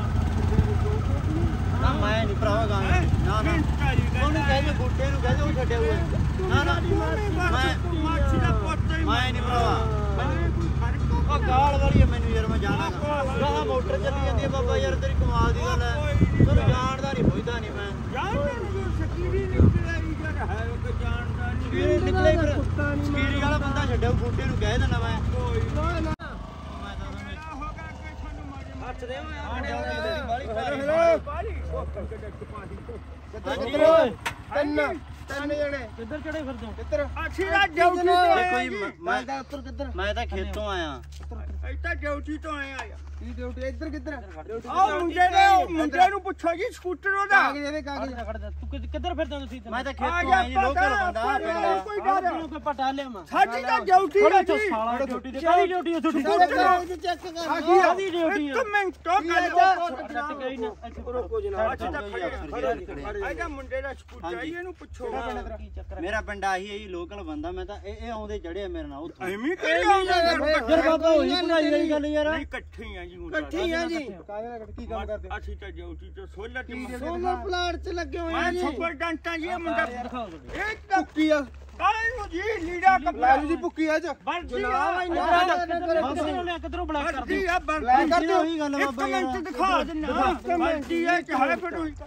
ਨਾ ਮੈਂ ਨਹੀਂ ਭਰਾਵਾ ਗਾ ਨਾ ਨਾ ਉਹਨੂੰ ਕਹਿੰਦੇ ਬੂਟੇ ਨੂੰ ਕਹਿੰਦੇ ਉਹ ਛੱਡਿਆ ਹੋਇਆ। ਨਾ ਨਾ ਮੈਂ ਮਾਛੀ ਦਾ ਪੁੱਤ ਹੀ ਮੈਂ ਨਹੀਂ ਭਰਾਵਾ। ਕੋਈ ਫਰਕ ਉਹ ਗਾਲ ਵਾਲੀ ਆ ਮੈਨੂੰ ਯਾਰ ਮੈਂ ਜਾਣਾਗਾ। ਗਾਹ ਮੋਟਰ ਚੱਲੀ ਜਾਂਦੀ ਆ ਬਾਬਾ ਯਾਰ ਤੇਰੀ ਕਮਾਲ ਦੀ ਗੱਲ ਹੈ। ਤੈਨੂੰ ਜਾਣਦਾ ਨਹੀਂ ਪੁੱਛਦਾ ਨਹੀਂ ਮੈਂ। ਜਾਣਦਾ ਨਹੀਂ ਸਕੀਰੀ ਨਿਕਲਿਆ ਹੀ ਜਰ ਹੈ ਉਹ ਜਾਣਦਾ ਨਹੀਂ ਸਕੀਰੀ ਨਿਕਲੇ ਫਿਰ ਸਕੀਰੀ ਵਾਲਾ ਬੰਦਾ ਛੱਡਿਆ ਬੂਟੇ ਨੂੰ ਕਹਿ ਦੇਣਾ ਮੈਂ। ਕੋਈ ਨਾ ਨਾ ਮੈਂ ਤਾਂ ਤੁਹਾਨੂੰ ਹੋਗਾ ਕਿ ਸਾਨੂੰ ਮਾਰੇ ਹੱਥ ਦੇ ਓਏ ਬਾਲੀ ਹੈਲੋ ਬਾਲੀ ਉਹ ਕੰਡੇ ਚਪਾਹੀ ਹਾਂਜੀ ਤਿੰਨ ਤਿੰਨ ਜਣੇ ਕਿੱਧਰ ਚੜੇ ਫਿਰਦੇ ਹੋ? ਕਿੱਧਰ ਅਸੀਂ ਤਾਂ ਡਿਊਟੀ ਤੋਂ ਇਹ ਆਏ ਕੋਈ ਜੀ। ਮੈਂ ਦਾ ਉੱਤਰ ਕਿੱਧਰ ਮੈਂ ਤਾਂ ਖੇਤੋਂ ਆਇਆ। ਅਸੀਂ ਤਾਂ ਡਿਊਟੀ ਤੋਂ ਆਏ ਆ ਕੀ ਡਿਊਟੀ ਇੱਧਰ ਕਿੱਧਰ ਆਹ ਮੁੰਡੇ ਨੇ ਉਹ ਮੁੰਡੇ ਨੂੰ ਪੁੱਛੋ ਜੀ ਸਕੂਟਰ ਉਹਦਾ ਕਾਗਜ਼ ਇਹਦੇ ਕਾਗਜ਼ ਤੂੰ ਕਿੱਧਰ ਫਿਰਦਾ ਤੁਸੀਂ? ਮੈਂ ਤਾਂ ਆ ਖੇਤੋਂ ਜਾ ਆਇਆ ਜੀ ਲੋਕਲ ਬੰਦਾ ਪਿੰਡ ਕੋਈ ਡਰ ਕੋਈ ਪਟਾ ਲਿਆ ਮੈਂ। ਸਾਡੀ ਤਾਂ ਡਿਊਟੀ ਹੈ ਜੀ ਸਾਲਾ ਡਿਊਟੀ ਤੇ ਕਾਹਦੀ ਡਿਊਟੀ ਹੈ ਤੁਹਾਡੀ? ਕਾਗਜ਼ ਚੈੱਕ ਕਰ ਕਾਹਦੀ ਡਿਊਟੀ ਹੈ? ਇੱਕ ਮਿੰਟ ਤੋਂ ਗੱਲ ਕੱਟ ਗਈ ਨਾ ਰੁਕੋ ਜਨਾਬ ਅੱਜ ਤਾਂ ਖੜੇ ਇਹਦਾ ਮੁੰਡੇ ਦਾ ਸਕੂਟਰ ਹੈ ਇਹਨੂੰ ਪੁੱਛੋ ਕੀ ਚੱਕਰ ਹੈ? ਮੇਰਾ ਪਿੰਡ ਆਹੀ ਹੈ ਜੀ ਲੋਕਲ ਬੰਦਾ। ਮੈਂ ਤਾਂ ਇਹ ਇਹ ਆਉਂਦੇ ਚੜਿਆ ਮੇਰੇ ਨਾਲ ਉੱਥੋਂ। ਐਵੇਂ ਕਰੀ ਆਉਂਦਾ ਫਿਰ ਬਾਬਾ ਉਹੀ ਬਣਾਈ ਵਾਲੀ ਗੱਲ ਯਾਰ। ਨਹੀਂ ਇਕੱਠੇ ਆ ਜੀ ਹੁਣ ਇਕੱਠੀ ਆ ਜੀ ਕੀ ਕੰਮ ਕਰਦੇ ਅਸੀਂ ਤਾਂ ਡਿਊਟੀ ਤੋਂ ਸੋਲਰ ਤੇ ਸੋਲਰ ਪਲਾਂਟ ਚ ਲੱਗੇ ਹੋਏ ਆ ਮੈਂ ਜੀ ਸੁਪਰਡੈਂਟ ਆ ਜੀ ਇਹ ਮੁੰਡਾ ਦਿਖਾਓ ਤੁਹਾਡੇ। ਇਹ ਤਾਂ ਭੁੱਕੀ ਆ ਕਾਹਨੂੰ ਜੀ ਲੀੜਾ ਕੱਪੜਾ ਲਾਲੂ ਜੀ ਭੁੱਕੀ ਆ ਚ ਵਰਦੀ ਜਨਾਬ ਆ ਕਿੱਧਰੋਂ ਲਿਆ ਕਿੱਧਰੋਂ ਬਲਾਕ ਕਰ ਵਰਦੀ ਆ ਲੈ ਵਰਦੀ ਕਰ ਦਿਓ। ਉਹੀ ਗੱਲ ਇੱਕ ਬਾਬਾ ਯਾਰ। ਮਿੰਟ ਦਿਖਾ ਦਿੰਨਾ ਵਰਦੀ ਆ ਕਿ ਹੈ ਫਿਰ ਉਹੀ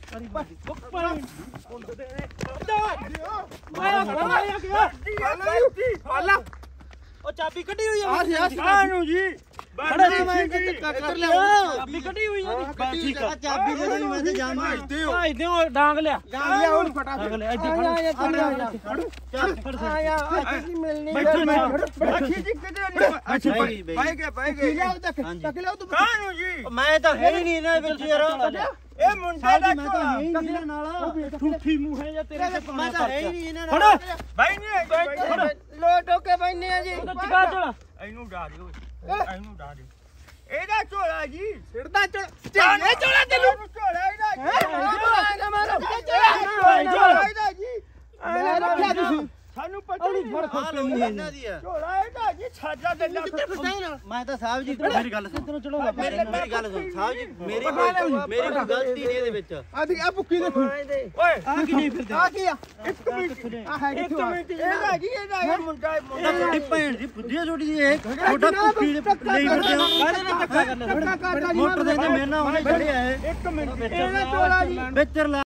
ਹਾਲਾ ਉਹ ਚਾਬੀ ਕੱਢੀ ਹੋਈ ਆ ਸੀ ਆ ਸੀ ਕਾਹਨੂੰ ਜੀ ਖੜੇ ਵਰਦੀ ਮੈਂ ਸੀਗੀ। ਕਰ ਲਿਆ ਚਾਬੀ ਕੱਢੀ ਹੋਈ ਹੈ ਕੱਢੀ ਠੀਕ ਆ ਚਾਬੀ ਦੇ ਦੇ ਮੈਂ ਤੇ ਜਾਣਾ ਭੇਜਦੇ ਹੋ ਭਾਈ ਦਿਓ ਡਾਂਗ ਲਿਆ ਜਾਂ ਲਿਆ ਉਹ ਫਟਾ ਡਾਂਗ ਲਿਆ ਇੱਥੇ ਆ ਜਾ ਫੜ ਆ ਜਾ ਚੱਲ ਫੜ ਆ ਜਾ ਅਸੀਂ ਮਿਲਣੀ ਬੈਠੋ ਬੈਠੋ ਅੱਛੀ ਜੀ ਕਿਤੇ ਨਹੀਂ ਅੱਛਾ ਬਈ, ਬਈ। ਪਾਈ ਗਿਆ ਪਾਈ ਕੀ ਗਿਆ ਲਿਆਓ ਤੱਕ ਹਾਂਜੀ। ਤੱਕ ਲਿਆਓ ਤੂੰ ਕਾਹਨੂੰ ਜੀ ਮੈਂ ਤਾਂ ਹੈ ਹੀ ਨਹੀਂ ਇਹਨਾਂ ਵਿੱਚ ਯਾਰ। ਇਹ ਮੁੰਡੇ ਦਾ ਮੈਂ ਤਾਂ ਹੈ ਹੀ ਨਹੀਂ ਇਹਨਾਂ ਨਾਲ ਠੂਠੀ ਮੂੰਹ ਹੈ ਜਾਂ ਤੇਰੇ ਤੇ ਮੈਂ ਤਾਂ ਹੈ ਹੀ ਨਹੀਂ ਇਹਨਾਂ ਫੜ ਨਾਲ। ਬਾਈ ਨਹੀਂ ਫੜ ਲੋਟ ਹੋ ਕੇ ਬੈਠਨੇ ਆ ਜੀ ਉਹਦਾ ਚਿਕਾ ਚੋਲਾ ਇਹਨੂੰ ਡਾ ਦਿਓ ਇਹਨੂੰ ਡਾ ਦਿਓ ਇਹਦਾ ਝੋਲਾ ਜੀ ਸਿਰਦਾ ਚੜ ਇਹ ਝੋਲਾ ਤੈਨੂੰ ਝੋਲਾ ਇਹਦਾ ਝੋਲਾ ਇਹਦਾ ਜੀ ਮੈਂ ਰੱਖਿਆ ਤੁਸੀਂ ਸਾਨੂੰ ਪਤਾ ਨਹੀਂ ਹਾਲ ਹੋਈ ਇਹਨਾਂ ਦੀ ਆ। ਝੋਲਾ ਇਹਦਾ ਜੀ ਸਾਡਾ ਤੇ ਮੈਂ ਤਾਂ ਸਾਹਿਬ ਜੀ ਮੇਰੀ ਗੱਲ ਸੁਣ ਚੜਾਉਂਦਾ ਮੇਰੀ ਮੇਰੀ ਗੱਲ ਸੁਣ ਸਾਹਿਬ ਜੀ ਮੇਰੀ ਮੇਰੀ ਕੋਈ ਗਲਤੀ ਨਹੀਂ ਇਹਦੇ ਵਿੱਚ ਆ ਦੇਖ ਆ ਭੁੱਕੀ ਦੇਖੋ ਓਏ ਆ ਕੀ ਨਹੀਂ ਫਿਰਦੇ ਆ ਕੀ ਆ ਇੱਕ ਮਿੰਟ ਆ ਹੈ ਇੱਕ ਮਿੰਟ ਇਹ ਹੈਗੀ ਇਹ ਹੈਗਾ ਮੁੰਡਾ ਤੁਹਾਡੀ ਭੈਣ ਦੀ ਬੁੱਧੀ ਆ ਛੋਟੀ ਜੀ ਇਹ ਛੋਟਾ ਭੁੱਖੀ ਲਈ ਫਿਰਦੇ ਹੋ ਕਾਹਦੇ ਨਾਲ ਧੱਕਾ ਕਰਨਾ ਮੋਟਰ ਦੇ ਮੇਰੇ ਨਾਲ ਉਹਨੇ ਚੜਿਆ ਇਹ ਇੱਕ ਮਿੰਟ ਇਹਦਾ ਚੋਲਾ ਜੀ ਵਿੱਚ